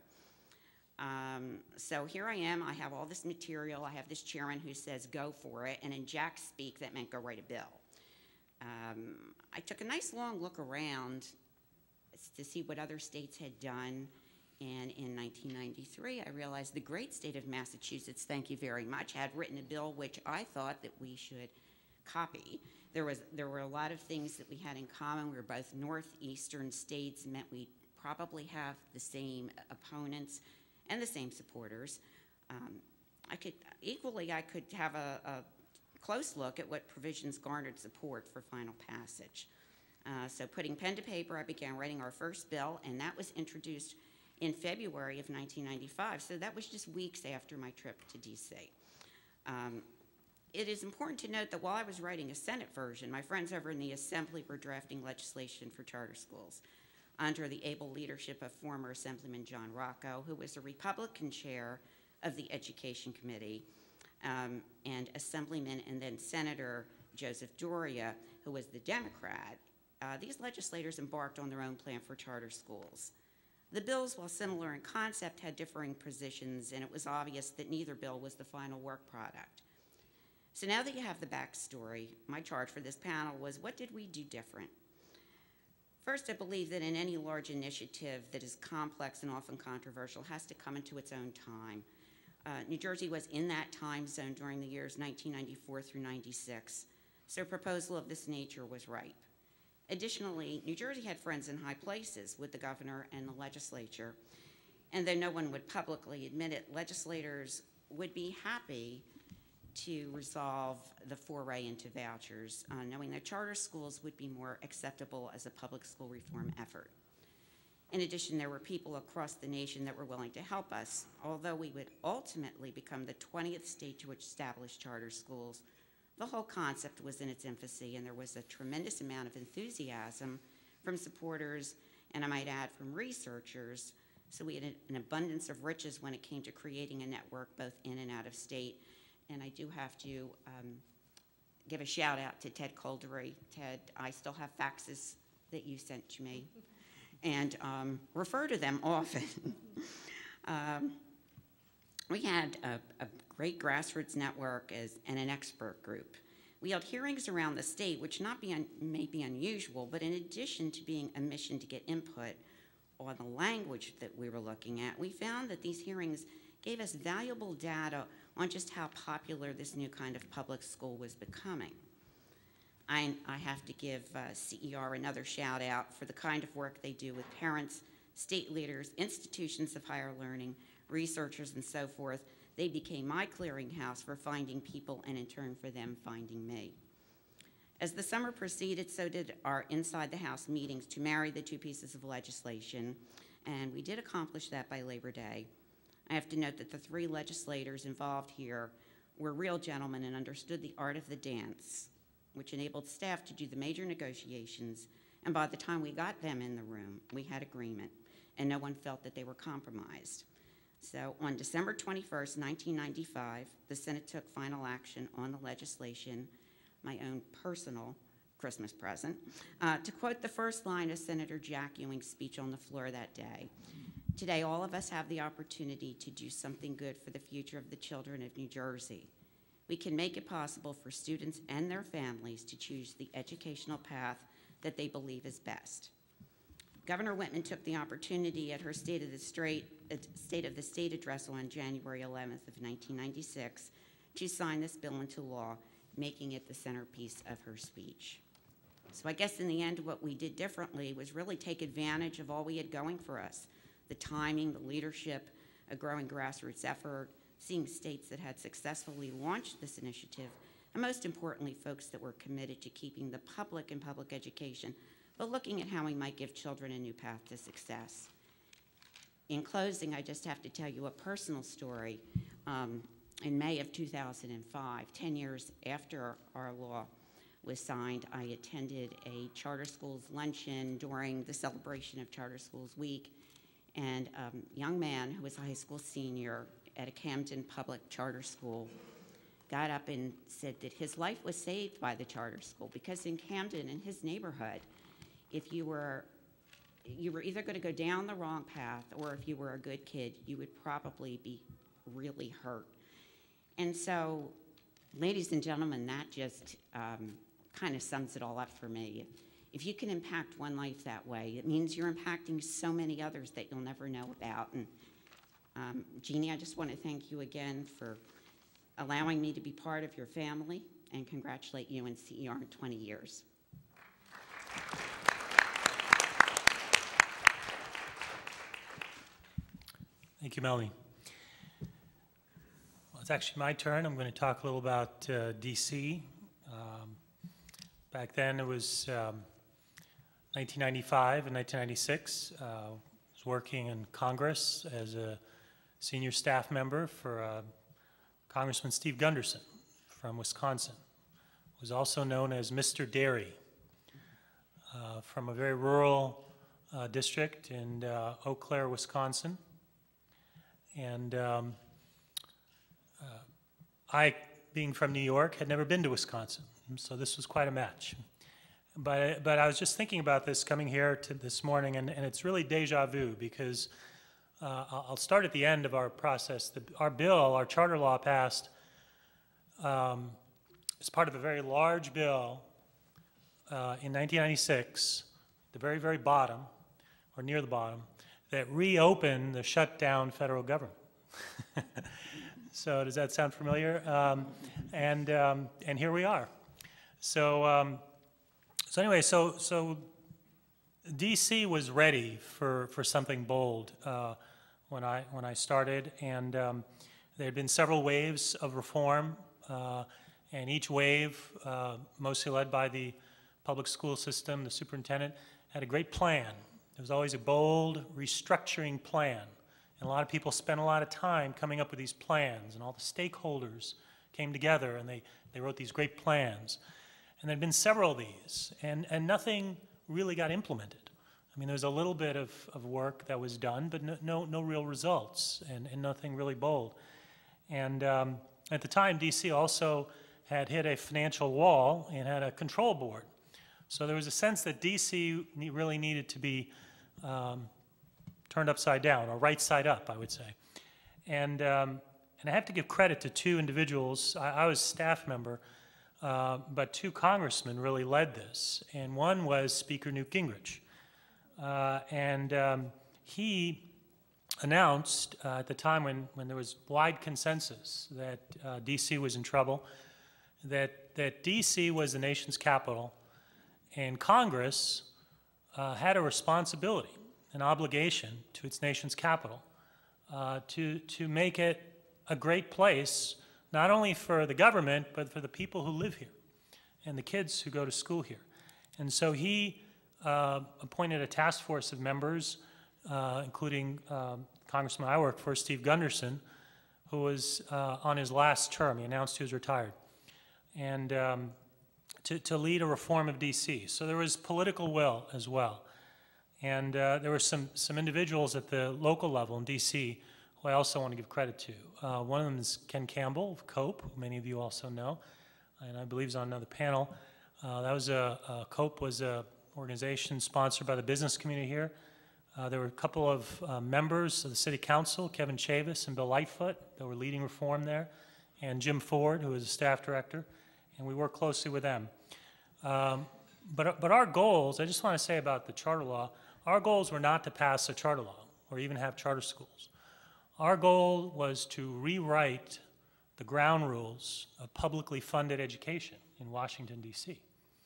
So here I am, I have all this material, I have this chairman who says go for it, and in Jack's speak, that meant go write a bill. I took a nice long look around to see what other states had done, and in 1993, I realized the great state of Massachusetts, thank you very much, had written a bill which I thought that we should copy. There were a lot of things that we had in common. We were both northeastern states, meant we probably have the same opponents and the same supporters. I could have a close look at what provisions garnered support for final passage. So putting pen to paper, I began writing our first bill, and that was introduced in February of 1995. So that was just weeks after my trip to DC. It is important to note that while I was writing a Senate version, my friends over in the Assembly were drafting legislation for charter schools under the able leadership of former Assemblyman John Rocco, who was the Republican chair of the Education Committee, and Assemblyman and then Senator Joseph Doria, who was the Democrat. These legislators embarked on their own plan for charter schools. The bills, while similar in concept, had differing positions, and it was obvious that neither bill was the final work product. So now that you have the backstory, my charge for this panel was, what did we do different? First, I believe that in any large initiative that is complex and often controversial has to come into its own time. New Jersey was in that time zone during the years 1994 through 96, so a proposal of this nature was ripe. Additionally, New Jersey had friends in high places with the governor and the legislature, and though no one would publicly admit it, legislators would be happy to resolve the foray into vouchers, knowing that charter schools would be more acceptable as a public school reform effort. In addition, there were people across the nation that were willing to help us. Although we would ultimately become the 20th state to establish charter schools, the whole concept was in its infancy, and there was a tremendous amount of enthusiasm from supporters, and I might add from researchers. So we had an abundance of riches when it came to creating a network both in and out of state. And I do have to give a shout out to Ted Coldery. Ted, I still have faxes that you sent to me and refer to them often. We had a great grassroots network and an expert group. We held hearings around the state, which may be unusual, but in addition to being a mission to get input on the language that we were looking at, we found that these hearings gave us valuable data on just how popular this new kind of public school was becoming. I have to give CER another shout out for the kind of work they do with parents, state leaders, institutions of higher learning, researchers, and so forth. They became my clearinghouse for finding people and in turn for them finding me. As the summer proceeded, so did our inside the house meetings to marry the two pieces of legislation, and we did accomplish that by Labor Day. I have to note that the three legislators involved here were real gentlemen and understood the art of the dance, which enabled staff to do the major negotiations, and by the time we got them in the room, we had agreement, and no one felt that they were compromised. So on December 21st, 1995, the Senate took final action on the legislation, my own personal Christmas present, to quote the first line of Senator Jack Ewing's speech on the floor that day. Today, all of us have the opportunity to do something good for the future of the children of New Jersey. We can make it possible for students and their families to choose the educational path that they believe is best. Governor Whitman took the opportunity at her State of the State address on January 11th of 1996 to sign this bill into law, making it the centerpiece of her speech. So I guess in the end, what we did differently was really take advantage of all we had going for us: the timing, the leadership, a growing grassroots effort, seeing states that had successfully launched this initiative, and most importantly, folks that were committed to keeping the public in public education, but looking at how we might give children a new path to success. In closing, I just have to tell you a personal story. In May of 2005, 10 years after our law was signed, I attended a charter schools luncheon during the celebration of Charter Schools Week, and a young man who was a high school senior at a Camden public charter school got up and said that his life was saved by the charter school, because in Camden, in his neighborhood, if you were either going to go down the wrong path, or if you were a good kid, you would probably be really hurt. And so, ladies and gentlemen, that just kind of sums it all up for me. If you can impact one life that way, it means you're impacting so many others that you'll never know about. And Jeannie, I just want to thank you again for allowing me to be part of your family, and congratulate you and CER on 20 years. Thank you, Melanie. Well, it's actually my turn. I'm going to talk a little about DC. Back then it was 1995 and 1996. I was working in Congress as a senior staff member for Congressman Steve Gunderson from Wisconsin. Was also known as Mr. Dairy, from a very rural district in Eau Claire, Wisconsin. And I, being from New York, had never been to Wisconsin, so this was quite a match. But I was just thinking about this coming here to this morning, and it's really deja vu, because I'll start at the end of our process. Our bill, our charter law, passed as part of a very large bill in 1996, the very, very bottom, or near the bottom, that reopened the shut down federal government. So does that sound familiar? And here we are. So anyway, so DC was ready for something bold when I started, and there had been several waves of reform and each wave, mostly led by the public school system, the superintendent, had a great plan. There was always a bold restructuring plan. And a lot of people spent a lot of time coming up with these plans, and all the stakeholders came together and they wrote these great plans. And there had been several of these, and nothing really got implemented. I mean, there was a little bit of work that was done, but no real results, and nothing really bold. And at the time, DC also had hit a financial wall and had a control board. So there was a sense that DC really needed to be turned upside down, or right side up, I would say. And I have to give credit to two individuals. I was a staff member, but two congressmen really led this. And one was Speaker Newt Gingrich. He announced at the time when there was wide consensus that DC was in trouble, that DC was the nation's capital, and Congress had a responsibility, an obligation to its nation's capital to make it a great place, not only for the government, but for the people who live here and the kids who go to school here. And so he appointed a task force of members, including Congressman I worked for, Steve Gunderson, who was on his last term. He announced he was retired. And to lead a reform of DC. So there was political will as well. And there were some individuals at the local level in DC who I also want to give credit to. One of them is Ken Campbell of COPE, who many of you also know, and I believe he's on another panel. COPE was an organization sponsored by the business community here. There were a couple of members of the City Council, Kevin Chavis and Bill Lightfoot, that were leading reform there, and Jim Ford, who was a staff director, and we worked closely with them. But our goals, I just want to say about the charter law, our goals were not to pass a charter law or even have charter schools. Our goal was to rewrite the ground rules of publicly funded education in Washington, D.C.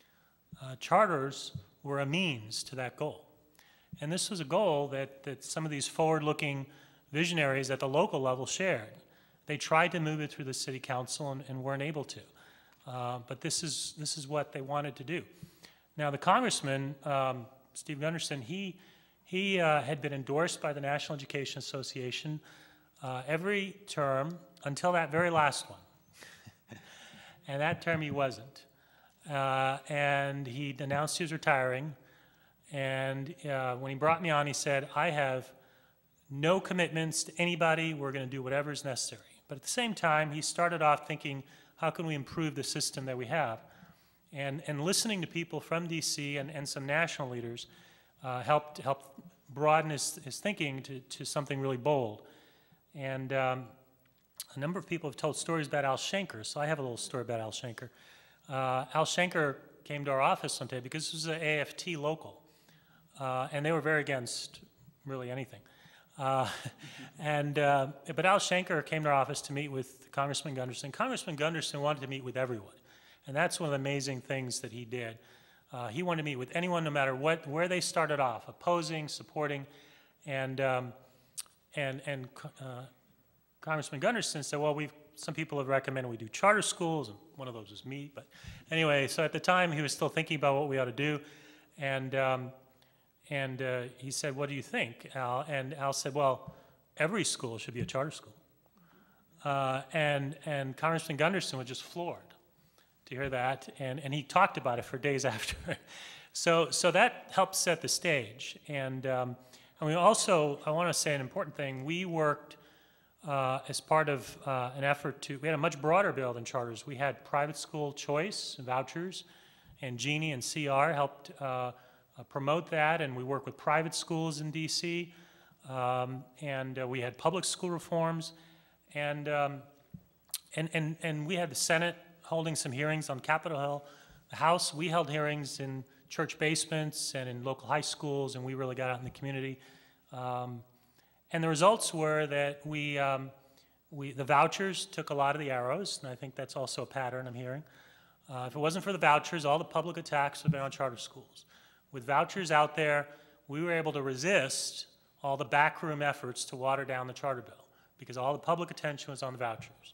Charters were a means to that goal. And this was a goal that some of these forward-looking visionaries at the local level shared. They tried to move it through the city council and weren't able to. But this is what they wanted to do. Now, the congressman, Steve Gunderson, he had been endorsed by the National Education Association every term until that very last one. And that term he wasn't. And he announced he was retiring. And when he brought me on, he said, I have no commitments to anybody. We're going to do whatever is necessary. But at the same time, he started off thinking, how can we improve the system that we have? And listening to people from DC and some national leaders helped broaden his thinking to something really bold. And a number of people have told stories about Al Schenker, so I have a little story about Al Schenker. Al Schenker came to our office one day because this was an AFT local, and they were very against really anything. But Al Schenker came to our office to meet with Congressman Gunderson. Congressman Gunderson wanted to meet with everyone, and that's one of the amazing things that he did. He wanted to meet with anyone, no matter where they started off, opposing, supporting, and Congressman Gunderson said, well, some people have recommended we do charter schools, and one of those was me. But anyway, so at the time he was still thinking about what we ought to do, and he said, what do you think, Al? And Al said, well, every school should be a charter school. And Congressman Gunderson was just floored to hear that, and he talked about it for days after. So that helped set the stage. And we also, I want to say an important thing, we worked as part of an effort we had a much broader bill than charters. We had private school choice, vouchers, and Jeannie and CR helped promote that, and we work with private schools in DC, and we had public school reforms, and we had the Senate holding some hearings on Capitol Hill. The House, we held hearings in church basements and in local high schools, and we really got out in the community. And the results were that the vouchers took a lot of the arrows, and I think that's also a pattern I'm hearing. If it wasn't for the vouchers, all the public attacks would have been on charter schools. With vouchers out there, we were able to resist all the backroom efforts to water down the charter bill because all the public attention was on the vouchers.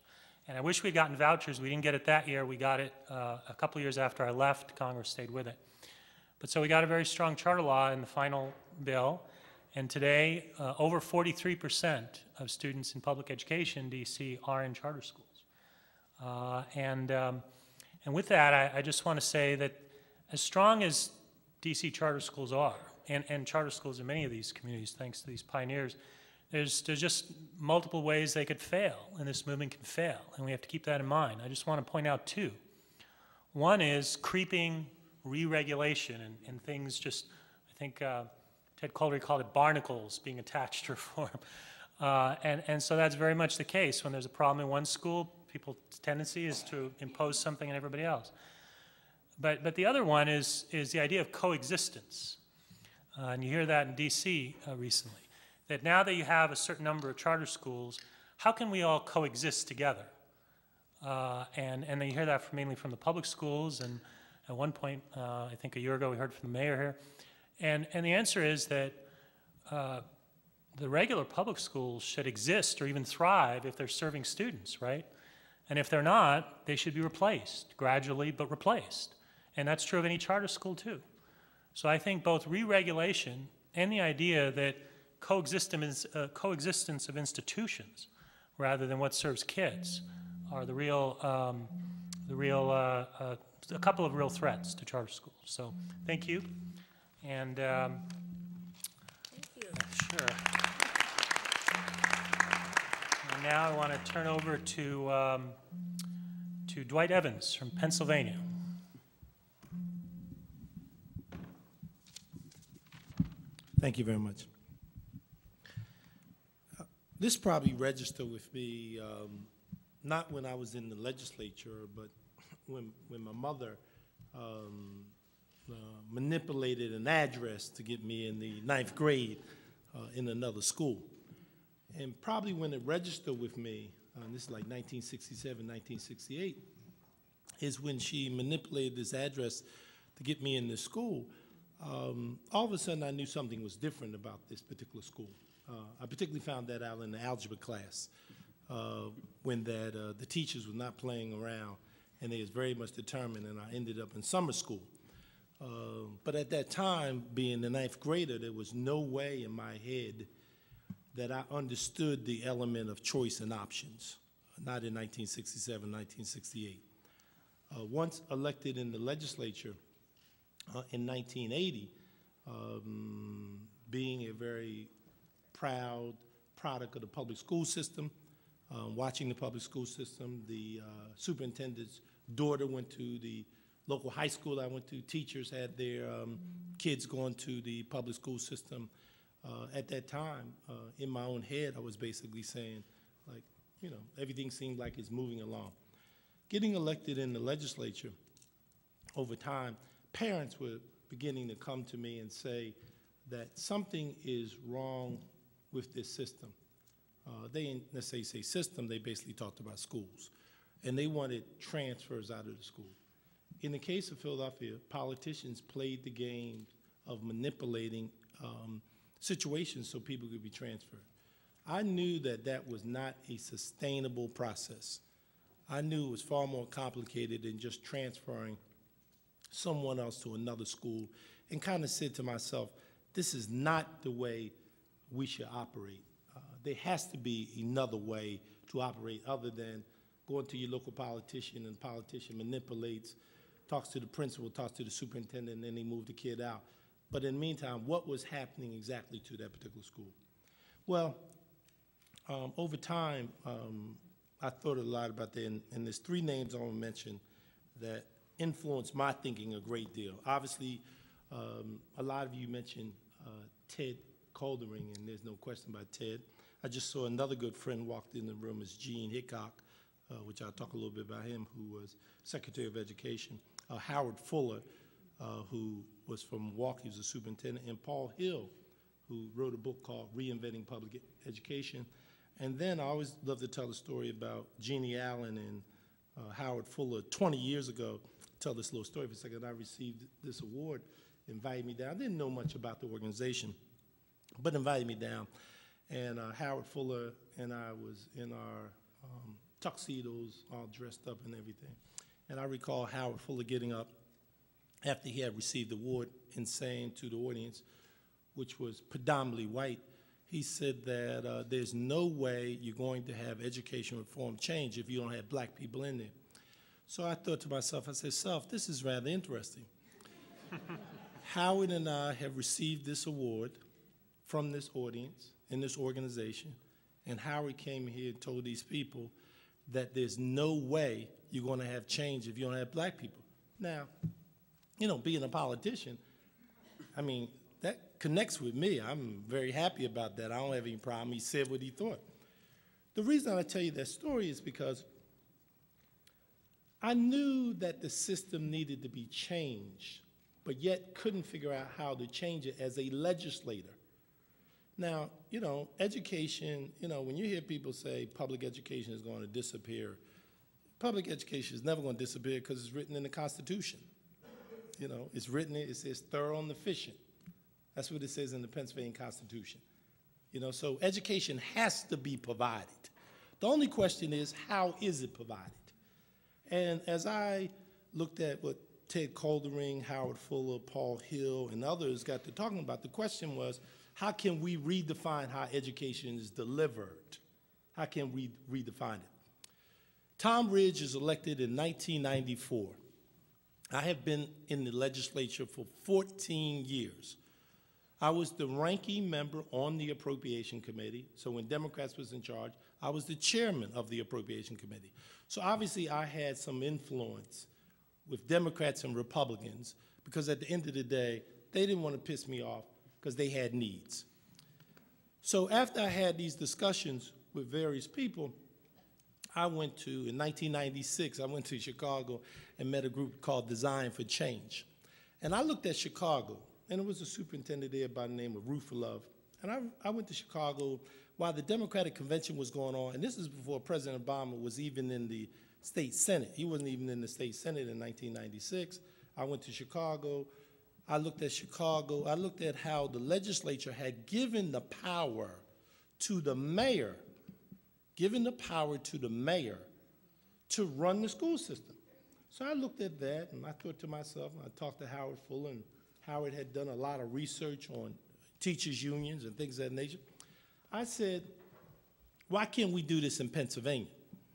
And I wish we'd gotten vouchers. We didn't get it that year. We got it a couple years after I left. Congress stayed with it. But so we got a very strong charter law in the final bill. And today, over 43% of students in public education in D.C. are in charter schools. And with that, I just want to say that as strong as D.C. charter schools are, and charter schools in many of these communities, thanks to these pioneers, there's just multiple ways they could fail, and this movement can fail, and we have to keep that in mind. I just want to point out two. One is creeping re-regulation and things just, I think Ted Collery called it barnacles being attached to reform. And so that's very much the case. When there's a problem in one school, people's tendency is to impose something on everybody else. But the other one is the idea of coexistence. And you hear that in DC recently. That now that you have a certain number of charter schools, how can we all coexist together? And then you hear that mainly from the public schools, and at one point, I think a year ago, we heard from the mayor here. And the answer is that the regular public schools should exist or even thrive if they're serving students, right? And if they're not, they should be replaced, gradually, but replaced. And that's true of any charter school, too. So I think both re-regulation and the idea that coexistence of institutions rather than what serves kids are a couple of real threats to charter schools. So thank you. And Thank you. sure. And now I want to turn over to Dwight Evans from Pennsylvania. Thank you very much. This probably registered with me, not when I was in the legislature, but when my mother manipulated an address to get me in the 9th grade in another school. And probably when it registered with me, this is like 1967, 1968, is when she manipulated this address to get me in this school. All of a sudden I knew something was different about this particular school. I particularly found that out in the algebra class when the teachers were not playing around and they was very much determined, and I ended up in summer school. But at that time, being the 9th grader, there was no way in my head that I understood the element of choice and options, not in 1967, 1968. Once elected in the legislature in 1980, being a very proud product of the public school system, watching the public school system. The superintendent's daughter went to the local high school I went to. Teachers had their kids going to the public school system. At that time, in my own head, I was basically saying, like, you know, everything seemed like it's moving along. Getting elected in the legislature, over time, parents were beginning to come to me and say that something is wrong with this system. They didn't necessarily say system, they basically talked about schools. And they wanted transfers out of the school. In the case of Philadelphia, politicians played the game of manipulating situations so people could be transferred. I knew that that was not a sustainable process. I knew it was far more complicated than just transferring someone else to another school, and kind of said to myself, this is not the way we should operate. There has to be another way to operate other than going to your local politician, and the politician manipulates, talks to the principal, talks to the superintendent, and then they move the kid out. But in the meantime, what was happening exactly to that particular school? Well, over time, I thought a lot about that, and there's 3 names I want to mention that influenced my thinking a great deal. Obviously, a lot of you mentioned Ted Coldering, and there's no question about Ted. I just saw another good friend walked in the room, is Gene Hickok, which I'll talk a little bit about him, who was Secretary of Education. Howard Fuller, who was from Milwaukee, was a superintendent, and Paul Hill, who wrote a book called Reinventing Public Education. And then I always love to tell the story about Jeannie Allen and Howard Fuller 20 years ago. Tell this little story for a second. I received this award, invited me down. I didn't know much about the organization, but invited me down. And Howard Fuller and I was in our tuxedos, all dressed up and everything. And I recall Howard Fuller getting up after he had received the award and saying to the audience, which was predominantly white, he said that there's no way you're going to have education reform change if you don't have black people in there. So I thought to myself, I said, Self, this is rather interesting. Howard and I have received this award from this audience in this organization, and Howard came here and told these people that there's no way you're going to have change if you don't have black people. Now, you know, being a politician, I mean, that connects with me. I'm very happy about that. I don't have any problem. He said what he thought. The reason I tell you that story is because I knew that the system needed to be changed, but yet couldn't figure out how to change it as a legislator. Now, you know, education, you know, when you hear people say public education is going to disappear, public education is never going to disappear because it's written in the Constitution. You know, it's written, it says thorough and efficient. That's what it says in the Pennsylvania Constitution. You know, so education has to be provided. The only question is, how is it provided? And as I looked at what Ted Coldering, Howard Fuller, Paul Hill, and others got to talking about, the question was, how can we redefine how education is delivered? How can we redefine it? Tom Ridge is elected in 1994. I have been in the legislature for 14 years. I was the ranking member on the Appropriation Committee, so when Democrats was in charge, I was the chairman of the Appropriation Committee. So obviously I had some influence with Democrats and Republicans because at the end of the day, they didn't want to piss me off because they had needs. So after I had these discussions with various people, I went to, in 1996, I went to Chicago and met a group called Design for Change. And I looked at Chicago, and it was a superintendent there by the name of Ruth Love. And I went to Chicago while the Democratic Convention was going on, and this is before President Obama was even in the state Senate. He wasn't even in the state Senate in 1996. I went to Chicago. I looked at Chicago. I looked at how the legislature had given the power to the mayor, to run the school system. So I looked at that, and I thought to myself, I talked to Howard Fuller, and Howard had done a lot of research on teachers' unions and things of that nature. I said, why can't we do this in Pennsylvania?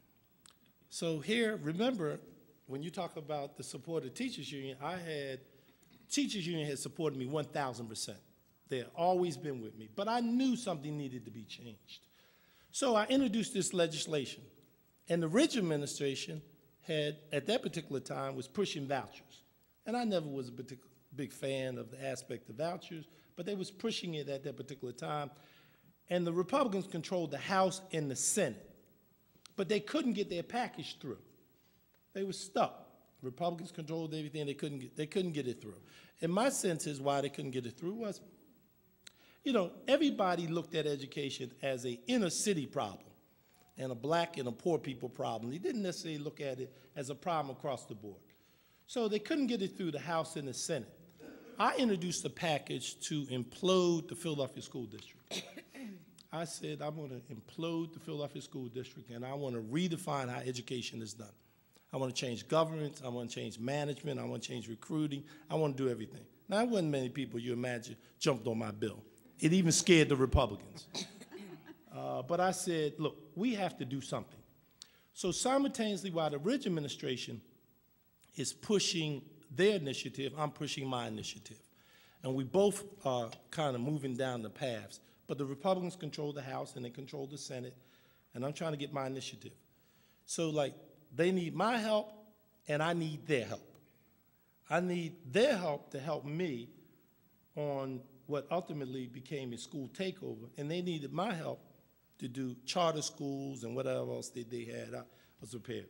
So here, remember, when you talk about the support of teachers' union, teachers' union had supported me 1,000%. They had always been with me, but I knew something needed to be changed. So I introduced this legislation, and the Ridge administration had, at that particular time, was pushing vouchers. And I never was a big fan of the aspect of vouchers, but they was pushing it at that particular time. And the Republicans controlled the House and the Senate, but they couldn't get their package through. They were stuck. Republicans controlled everything, they couldn't get it through. And my sense is why they couldn't get it through was, you know, everybody looked at education as an inner city problem and a black and a poor people problem. They didn't necessarily look at it as a problem across the board. So they couldn't get it through the House and the Senate. I introduced a package to implode the Philadelphia School District. I said, I'm going to implode the Philadelphia School District, and I want to redefine how education is done. I want to change governance, I want to change management, I want to change recruiting, I want to do everything. Now, there wasn't many people, you imagine, jumped on my bill. It even scared the Republicans. But I said, look, we have to do something. So simultaneously, while the Ridge administration is pushing their initiative, I'm pushing my initiative. And we both are kind of moving down the paths. But the Republicans control the House and they control the Senate, and I'm trying to get my initiative. So, like, they need my help, and I need their help. I need their help to help me on what ultimately became a school takeover, and they needed my help to do charter schools and whatever else they had. I was prepared.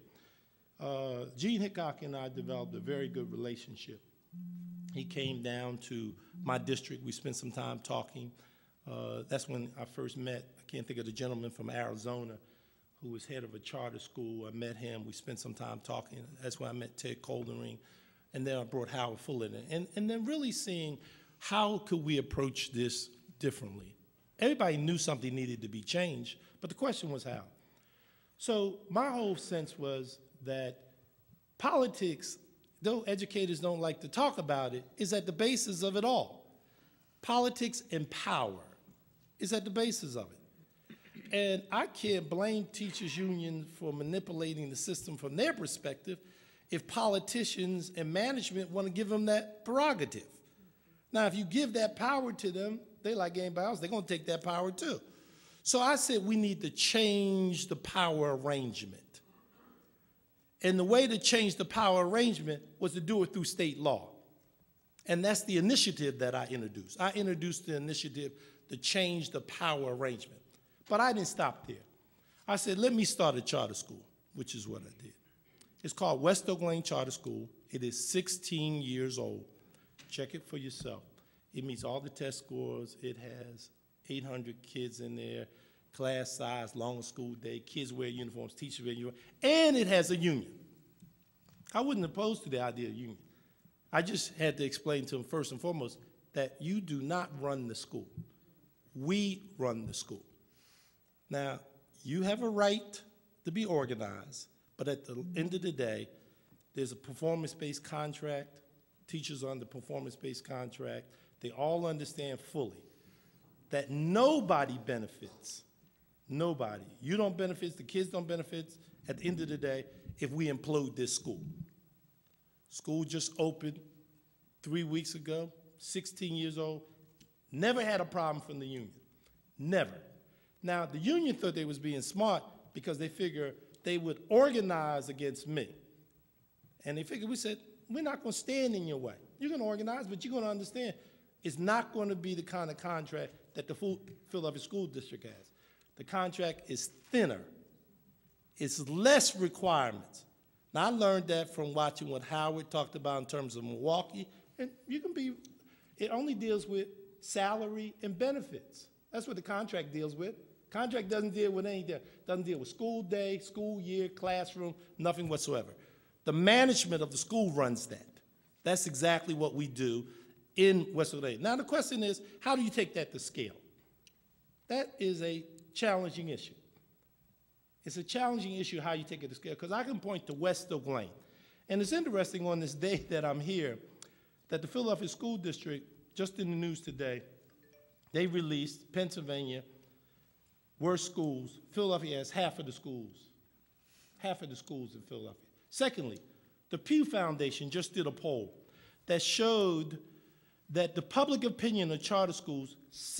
Gene Hickok and I developed a very good relationship. He came down to my district. We spent some time talking. That's when I first met, I can't think of the gentleman from Arizona who was head of a charter school. I met him. We spent some time talking. That's when I met Ted Coldering. And then I brought Howard Fuller in. And then really seeing how could we approach this differently. Everybody knew something needed to be changed, but the question was how. So my whole sense was that politics, though educators don't like to talk about it, is at the basis of it all. Politics and power is at the basis of it. And I can't blame teachers' union for manipulating the system from their perspective if politicians and management want to give them that prerogative. Now, if you give that power to them, they like anybody else, they're going to take that power too. So I said we need to change the power arrangement. And the way to change the power arrangement was to do it through state law. And that's the initiative that I introduced. I introduced the initiative to change the power arrangement. But I didn't stop there. I said, let me start a charter school, which is what I did. It's called West Oak Lane Charter School. It is 16 years old. Check it for yourself. It meets all the test scores. It has 800 kids in there, class size, longer school day, kids wear uniforms, teachers wear uniforms, and it has a union. I wasn't opposed to the idea of union. I just had to explain to them first and foremost that you do not run the school. We run the school. Now, you have a right to be organized, but at the end of the day, there's a performance-based contract. Teachers are under performance-based contract. They all understand fully that nobody benefits. Nobody. You don't benefit, the kids don't benefit at the end of the day if we implode this school. School just opened 3 weeks ago, 16 years old, never had a problem from the union, never. Now, the union thought they was being smart because they figured they would organize against me. And they figured, we said, we're not going to stand in your way. You're going to organize, but you're going to understand it's not going to be the kind of contract that the Philadelphia School District has. The contract is thinner. It's less requirements. Now, I learned that from watching what Howard talked about in terms of Milwaukee, and you can be, it only deals with salary and benefits. That's what the contract deals with. Contract doesn't deal with anything. Doesn't deal with school day, school year, classroom, nothing whatsoever. The management of the school runs that. That's exactly what we do in West Oak Lane. Now, the question is, how do you take that to scale? That is a challenging issue. It's a challenging issue how you take it to scale, because I can point to West Oak Lane. And it's interesting on this day that I'm here that the Philadelphia School District, just in the news today, they released Pennsylvania, worst schools. Philadelphia has half of the schools in Philadelphia. Secondly, the Pew Foundation just did a poll that showed that the public opinion of charter schools,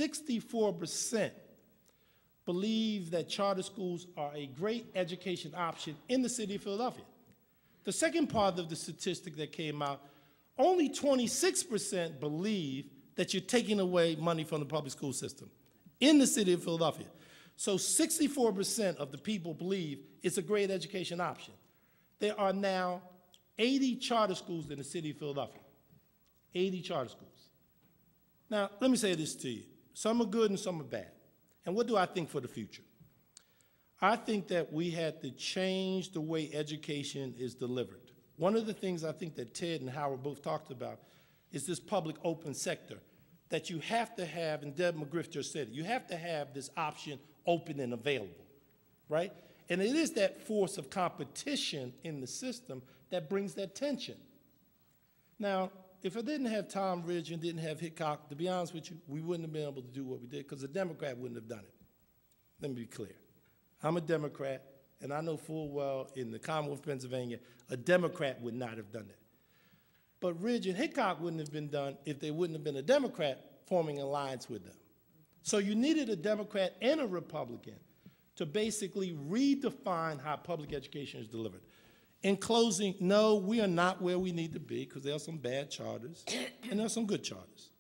64% believe that charter schools are a great education option in the city of Philadelphia. The second part of the statistic that came out, only 26% believe that you're taking away money from the public school system in the city of Philadelphia. So 64% of the people believe it's a great education option. There are now 80 charter schools in the city of Philadelphia, 80 charter schools. Now, let me say this to you. Some are good and some are bad. And what do I think for the future? I think that we had to change the way education is delivered. One of the things I think that Ted and Howard both talked about is this public open sector that you have to have, and Deb McGriff just said it, you have to have this option open and available, right? And it is that force of competition in the system that brings that tension. Now, if I didn't have Tom Ridge and didn't have Hickok, to be honest with you, we wouldn't have been able to do what we did because a Democrat wouldn't have done it. Let me be clear. I'm a Democrat, and I know full well in the Commonwealth of Pennsylvania, a Democrat would not have done that. But Ridge and Hickok wouldn't have been done if they wouldn't have been a Democrat forming an alliance with them. So you needed a Democrat and a Republican to basically redefine how public education is delivered. In closing, no, we are not where we need to be because there are some bad charters and there are some good charters.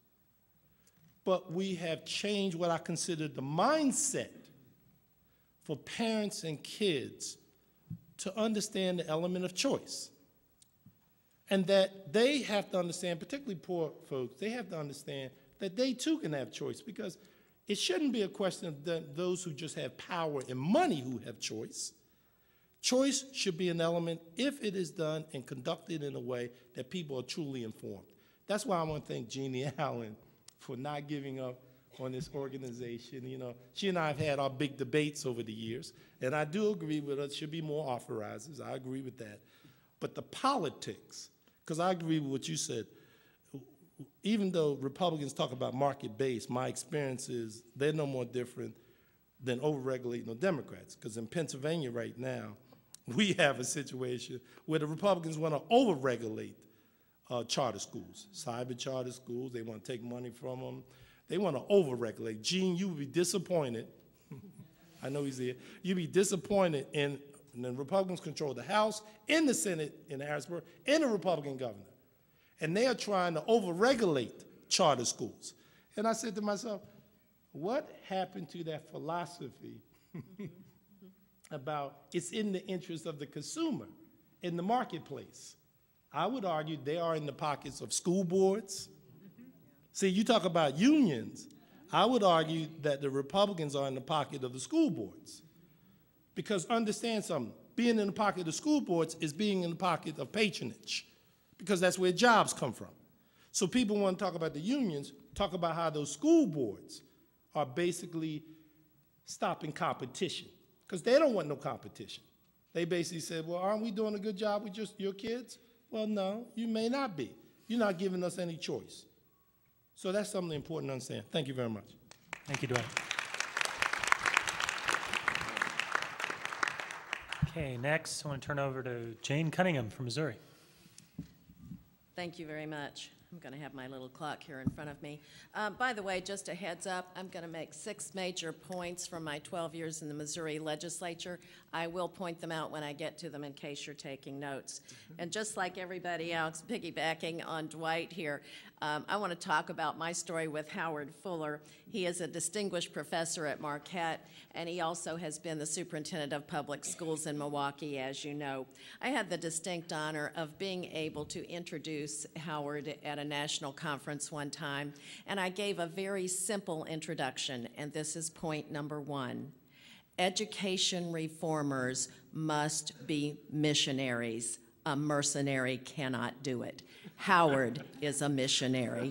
But we have changed what I consider the mindset for parents and kids to understand the element of choice. And that they have to understand, particularly poor folks, they have to understand that they too can have choice, because it shouldn't be a question of those who just have power and money who have choice. Choice should be an element if it is done and conducted in a way that people are truly informed. That's why I want to thank Jeannie Allen for not giving up on this organization. You know, she and I have had our big debates over the years, and I do agree with her, there should be more authorizers. I agree with that. But the politics, because I agree with what you said, even though Republicans talk about market-based, my experience is they're no more different than over-regulating the Democrats. Because in Pennsylvania right now, we have a situation where the Republicans want to over-regulate charter schools, cyber charter schools. They want to take money from them. They want to over-regulate. Gene, you would be disappointed. I know he's here. You'd be disappointed in the Republicans control the House and the Senate in Harrisburg and the Republican governor. And they are trying to over-regulate charter schools. And I said to myself, what happened to that philosophy about it's in the interest of the consumer in the marketplace? I would argue they are in the pockets of school boards. See, you talk about unions. I would argue that the Republicans are in the pocket of the school boards. Because understand something, being in the pocket of the school boards is being in the pocket of patronage, because that's where jobs come from. So people want to talk about the unions, talk about how those school boards are basically stopping competition, because they don't want no competition. They basically said, well, aren't we doing a good job with just your kids? Well, no, you may not be. You're not giving us any choice. So that's something important to understand. Thank you very much. Thank you, Dwight. Okay, next I want to turn over to Jane Cunningham from Missouri. Thank you very much. I'm going to have my little clock here in front of me. By the way, just a heads up, I'm going to make 6 major points from my 12 years in the Missouri legislature. I will point them out when I get to them in case you're taking notes. And just like everybody else, piggybacking on Dwight here, I want to talk about my story with Howard Fuller. He is a distinguished professor at Marquette, and he also has been the superintendent of public schools in Milwaukee, as you know. I had the distinct honor of being able to introduce Howard at a national conference one time, and I gave a very simple introduction, and this is point number 1. Education reformers must be missionaries. A mercenary cannot do it. Howard is a missionary.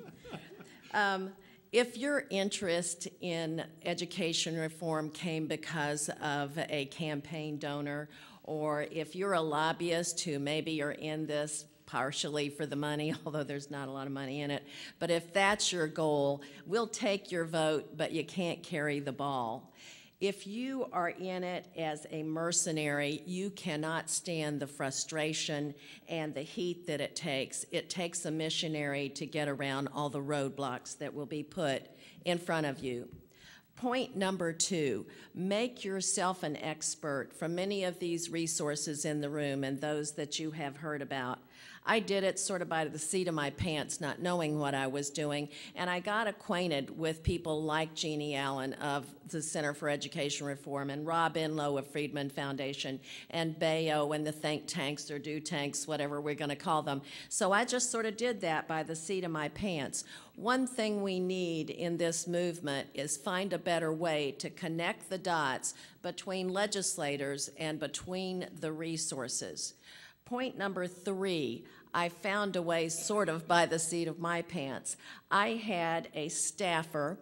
If your interest in education reform came because of a campaign donor, or if you're a lobbyist who maybe you're in this partially for the money, although there's not a lot of money in it, but if that's your goal, we'll take your vote, but you can't carry the ball. If you are in it as a mercenary, you cannot stand the frustration and the heat that it takes. It takes a missionary to get around all the roadblocks that will be put in front of you. Point number 2, make yourself an expert from many of these resources in the room and those that you have heard about. I did it sort of by the seat of my pants, not knowing what I was doing, and I got acquainted with people like Jeannie Allen of the Center for Education Reform and Rob Enlow of Friedman Foundation and Bayo and the think tanks or do tanks, whatever we're going to call them. So I just sort of did that by the seat of my pants. One thing we need in this movement is find a better way to connect the dots between legislators and between the resources. Point number 3, I found a way sort of by the seat of my pants. I had a staffer,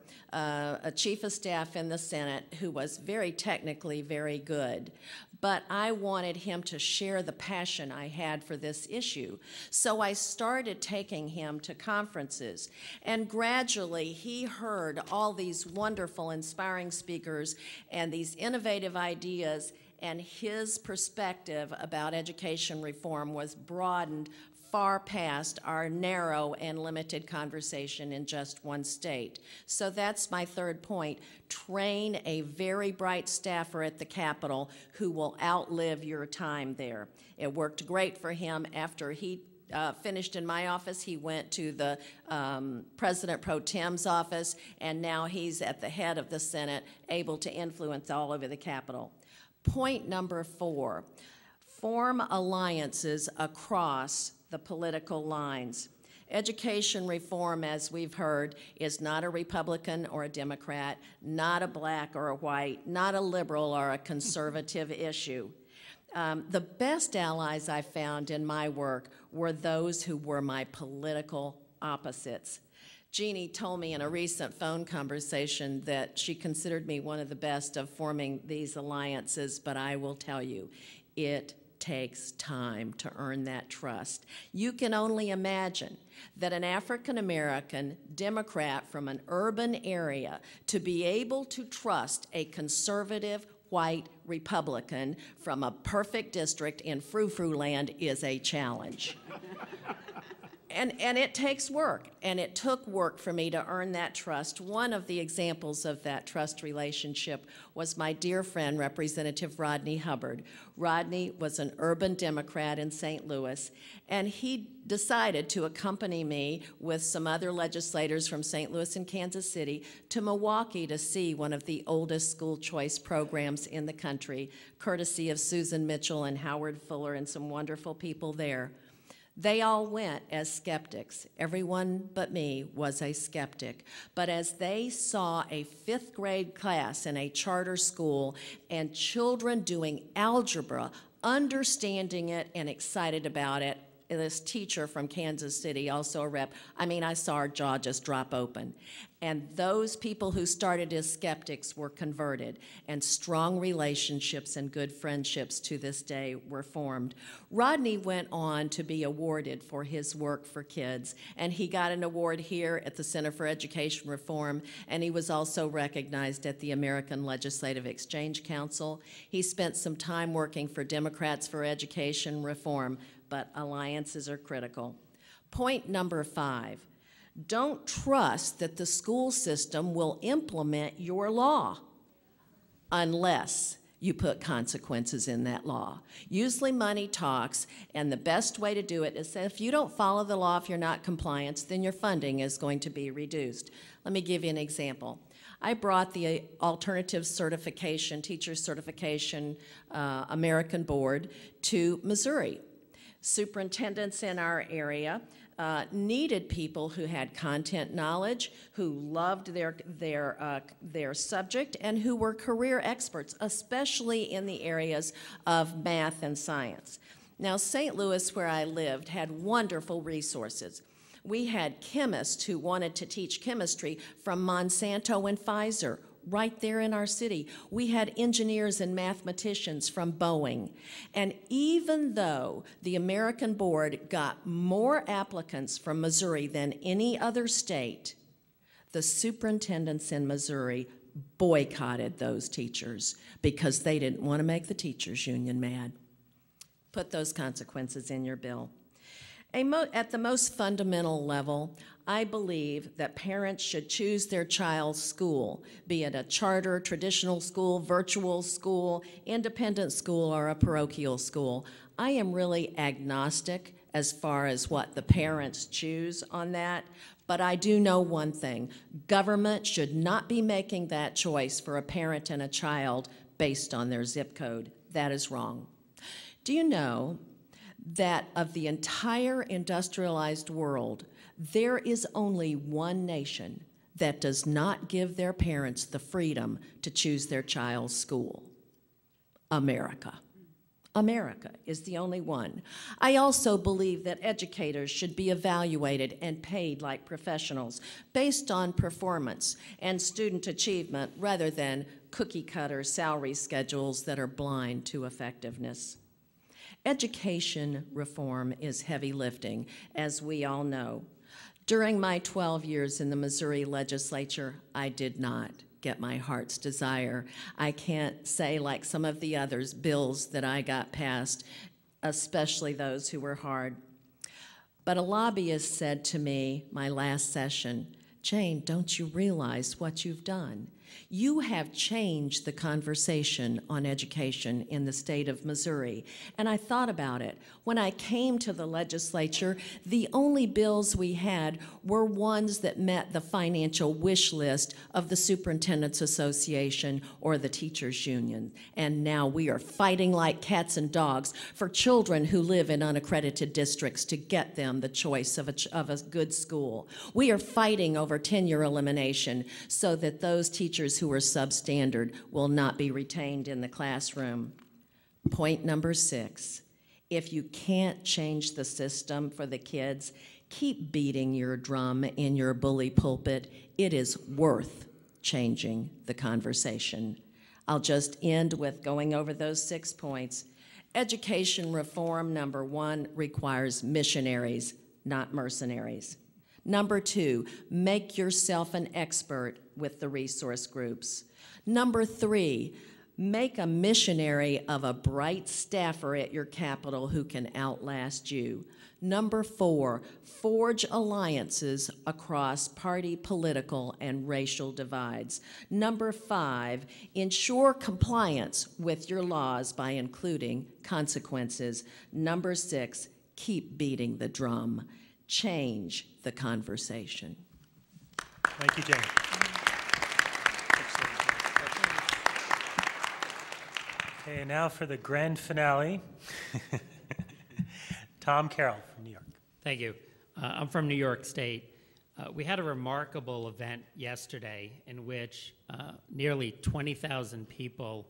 a chief of staff in the Senate who was very technically very good, but I wanted him to share the passion I had for this issue. So I started taking him to conferences, and gradually he heard all these wonderful, inspiring speakers and these innovative ideas, and his perspective about education reform was broadened far past our narrow and limited conversation in just one state. So that's my 3rd point. Train a very bright staffer at the Capitol who will outlive your time there. It worked great for him. After he finished in my office, he went to the President Pro Tem's office, and now he's at the head of the Senate, able to influence all over the Capitol. Point number 4, form alliances across the political lines. Education reform, as we've heard, is not a Republican or a Democrat, not a black or a white, not a liberal or a conservative issue. The best allies I found in my work were those who were my political opposites. Jeannie told me in a recent phone conversation that she considered me one of the best of forming these alliances, but I will tell you, it takes time to earn that trust. You can only imagine that an African-American Democrat from an urban area to be able to trust a conservative white Republican from a perfect district in frou-frou land is a challenge. And it takes work, and it took work for me to earn that trust. One of the examples of that trust relationship was my dear friend, Representative Rodney Hubbard. Rodney was an urban Democrat in St. Louis, and he decided to accompany me with some other legislators from St. Louis and Kansas City to Milwaukee to see one of the oldest school choice programs in the country, courtesy of Susan Mitchell and Howard Fuller and some wonderful people there. They all went as skeptics. Everyone but me was a skeptic. But as they saw a 5th grade class in a charter school and children doing algebra, understanding it and excited about it, this teacher from Kansas City, also a rep, I mean, I saw her jaw just drop open. And those people who started as skeptics were converted, and strong relationships and good friendships to this day were formed. Rodney went on to be awarded for his work for kids, and he got an award here at the Center for Education Reform, and he was also recognized at the American Legislative Exchange Council. He spent some time working for Democrats for Education Reform, but alliances are critical. Point number 5, don't trust that the school system will implement your law unless you put consequences in that law. Usually money talks, and the best way to do it is that if you don't follow the law, if you're not compliant, then your funding is going to be reduced. Let me give you an example. I brought the alternative certification, teacher certification American Board to Missouri. Superintendents in our area needed people who had content knowledge, who loved their subject, and who were career experts, especially in the areas of math and science. Now, St. Louis, where I lived, had wonderful resources. We had chemists who wanted to teach chemistry from Monsanto and Pfizer, right there in our city. We had engineers and mathematicians from Boeing. And even though the American Board got more applicants from Missouri than any other state, the superintendents in Missouri boycotted those teachers because they didn't want to make the teachers union mad. Put those consequences in your bill. At the most fundamental level, I believe that parents should choose their child's school, be it a charter, traditional school, virtual school, independent school, or a parochial school. I am really agnostic as far as what the parents choose on that, but I do know one thing. Government should not be making that choice for a parent and a child based on their zip code. That is wrong. Do you know that of the entire industrialized world, there is only one nation that does not give their parents the freedom to choose their child's school? America. America is the only one. I also believe that educators should be evaluated and paid like professionals based on performance and student achievement rather than cookie-cutter salary schedules that are blind to effectiveness. Education reform is heavy lifting, as we all know. During my 12 years in the Missouri legislature, I did not get my heart's desire. I can't say, like some of the others, bills that I got passed, especially those who were hard. But a lobbyist said to me my last session, "Jane, don't you realize what you've done? You have changed the conversation on education in the state of Missouri." And I thought about it. When I came to the legislature, the only bills we had were ones that met the financial wish list of the Superintendent's Association or the Teachers Union. And now we are fighting like cats and dogs for children who live in unaccredited districts to get them the choice of a good school. We are fighting over tenure elimination so that those teachers who are substandard will not be retained in the classroom. Point number 6, if you can't change the system for the kids, Keep beating your drum in your bully pulpit. It is worth changing the conversation. I'll just end with going over those 6 points. Education reform, number 1, requires missionaries, not mercenaries. Number 2, make yourself an expert with the resource groups. Number 3, make a missionary of a bright staffer at your capital who can outlast you. Number 4, forge alliances across party, political, and racial divides. Number 5, ensure compliance with your laws by including consequences. Number 6, keep beating the drum. Change the conversation. Thank you, Jenny. Okay, and now for the grand finale. Tom Carroll from New York. Thank you. I'm from New York State. We had a remarkable event yesterday in which nearly 20,000 people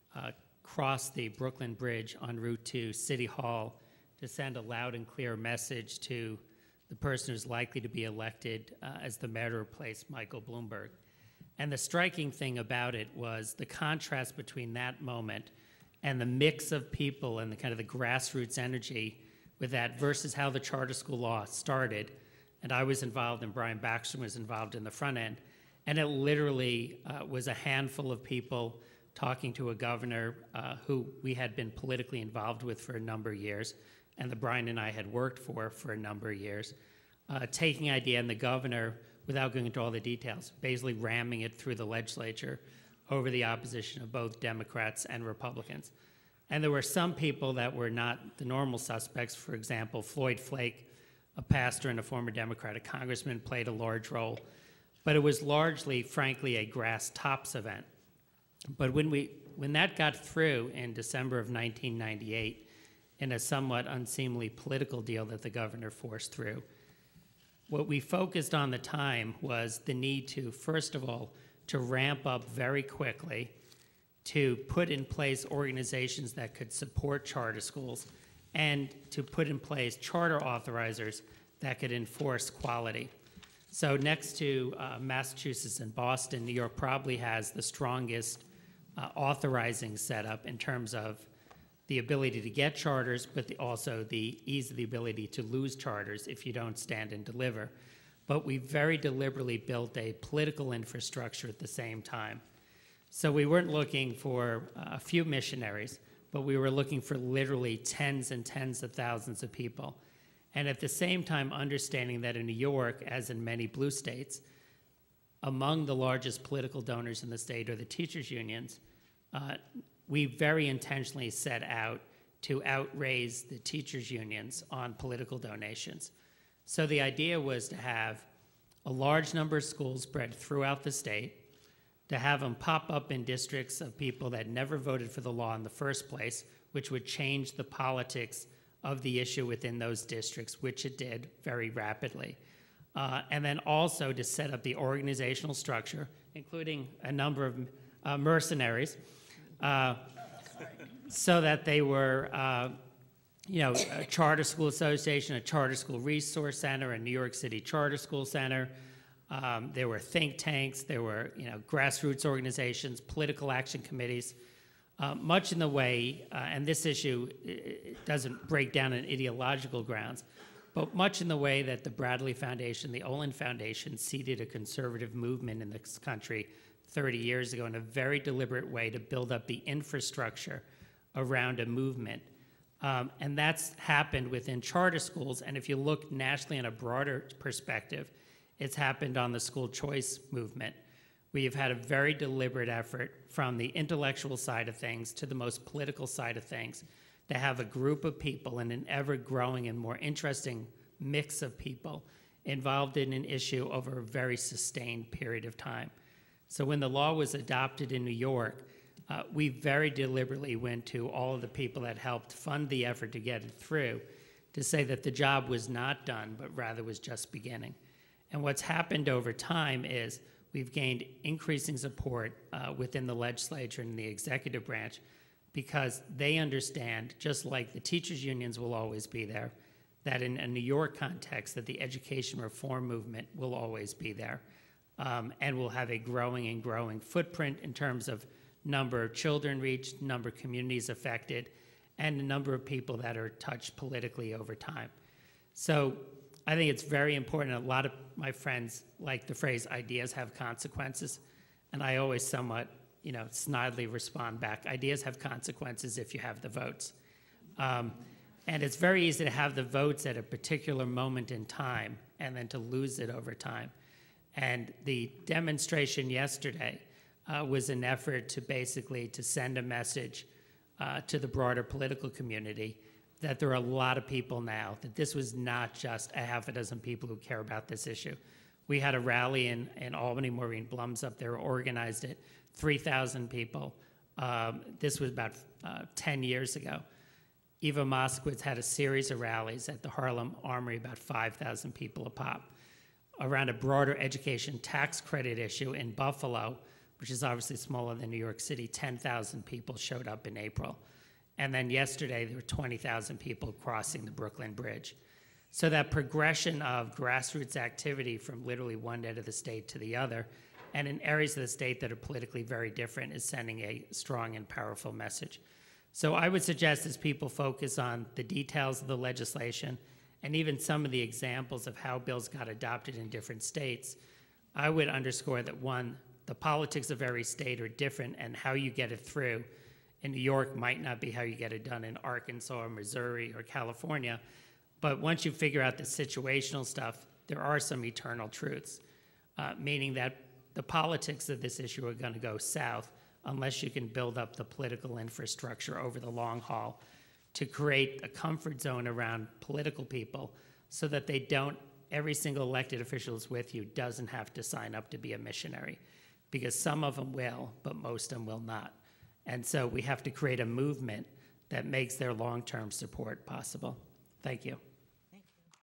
crossed the Brooklyn Bridge en route to City Hall to send a loud and clear message to the person who's likely to be elected as the mayor to replace Michael Bloomberg. And the striking thing about it was the contrast between that moment and the mix of people and the kind of the grassroots energy with that versus how the charter school law started. And I was involved, and Brian Baxter was involved in the front end. And it literally was a handful of people talking to a governor who we had been politically involved with for a number of years, and that Brian and I had worked for a number of years, taking idea, and the governor, without going into all the details, basically ramming it through the legislature over the opposition of both Democrats and Republicans. And there were some people that were not the normal suspects. For example, Floyd Flake, a pastor and a former Democratic congressman, played a large role. But it was largely, frankly, a grass tops event. But when that got through in December of 1998, in a somewhat unseemly political deal that the governor forced through, what we focused on the time was the need to, first of all, to ramp up very quickly, to put in place organizations that could support charter schools, and to put in place charter authorizers that could enforce quality. So next to Massachusetts and Boston, New York probably has the strongest authorizing setup in terms of the ability to get charters, but also the ease of the ability to lose charters if you don't stand and deliver. But we very deliberately built a political infrastructure at the same time. So we weren't looking for a few missionaries, but we were looking for literally tens and tens of thousands of people. And at the same time, understanding that in New York, as in many blue states, among the largest political donors in the state are the teachers' unions. We very intentionally set out to outraise the teachers' unions on political donations. So the idea was to have a large number of schools spread throughout the state, to have them pop up in districts of people that never voted for the law in the first place, which would change the politics of the issue within those districts, which it did very rapidly. And then also to set up the organizational structure, including a number of mercenaries, so that they were, a charter school association, a charter school resource center, a New York City charter school center. There were think tanks, there were grassroots organizations, political action committees, much in the way, and this issue doesn't break down on ideological grounds, but much in the way that the Bradley Foundation, the Olin Foundation, seeded a conservative movement in this country 30 years ago in a very deliberate way to build up the infrastructure around a movement. And that's happened within charter schools, and if you look nationally in a broader perspective, it's happened on the school choice movement. We have had a very deliberate effort from the intellectual side of things to the most political side of things to have a group of people and an ever-growing and more interesting mix of people involved in an issue over a very sustained period of time. So when the law was adopted in New York, we very deliberately went to all of the people that helped fund the effort to get it through to say that the job was not done, but rather was just beginning. And what's happened over time is we've gained increasing support within the legislature and the executive branch because they understand, just like the teachers' unions will always be there, that in a New York context, that the education reform movement will always be there, and will have a growing and growing footprint in terms of number of children reached, number of communities affected, and the number of people that are touched politically over time. So I think it's very important. A lot of my friends like the phrase, ideas have consequences, and I always somewhat, snidely respond back. Ideas have consequences if you have the votes. And it's very easy to have the votes at a particular moment in time and then to lose it over time. And the demonstration yesterday was an effort to basically to send a message to the broader political community that there are a lot of people now, that this was not just a half a dozen people who care about this issue. We had a rally in Albany. Maureen Blum's up there organized it, 3,000 people. This was about 10 years ago. Eva Moskowitz had a series of rallies at the Harlem Armory, about 5,000 people a pop, around a broader education tax credit issue in Buffalo, which is obviously smaller than New York City. 10,000 people showed up in April. And then yesterday, there were 20,000 people crossing the Brooklyn Bridge. So that progression of grassroots activity from literally one end of the state to the other, and in areas of the state that are politically very different, is sending a strong and powerful message. So I would suggest as people focus on the details of the legislation and even some of the examples of how bills got adopted in different states, I would underscore that, one, the politics of every state are different, and how you get it through in New York might not be how you get it done in Arkansas or Missouri or California. But once you figure out the situational stuff, there are some eternal truths, meaning that the politics of this issue are going to go south unless you can build up the political infrastructure over the long haul to create a comfort zone around political people so that they don't, every single elected official who's with you doesn't have to sign up to be a missionary, because some of them will, but most of them will not. And so we have to create a movement that makes their long-term support possible. Thank you.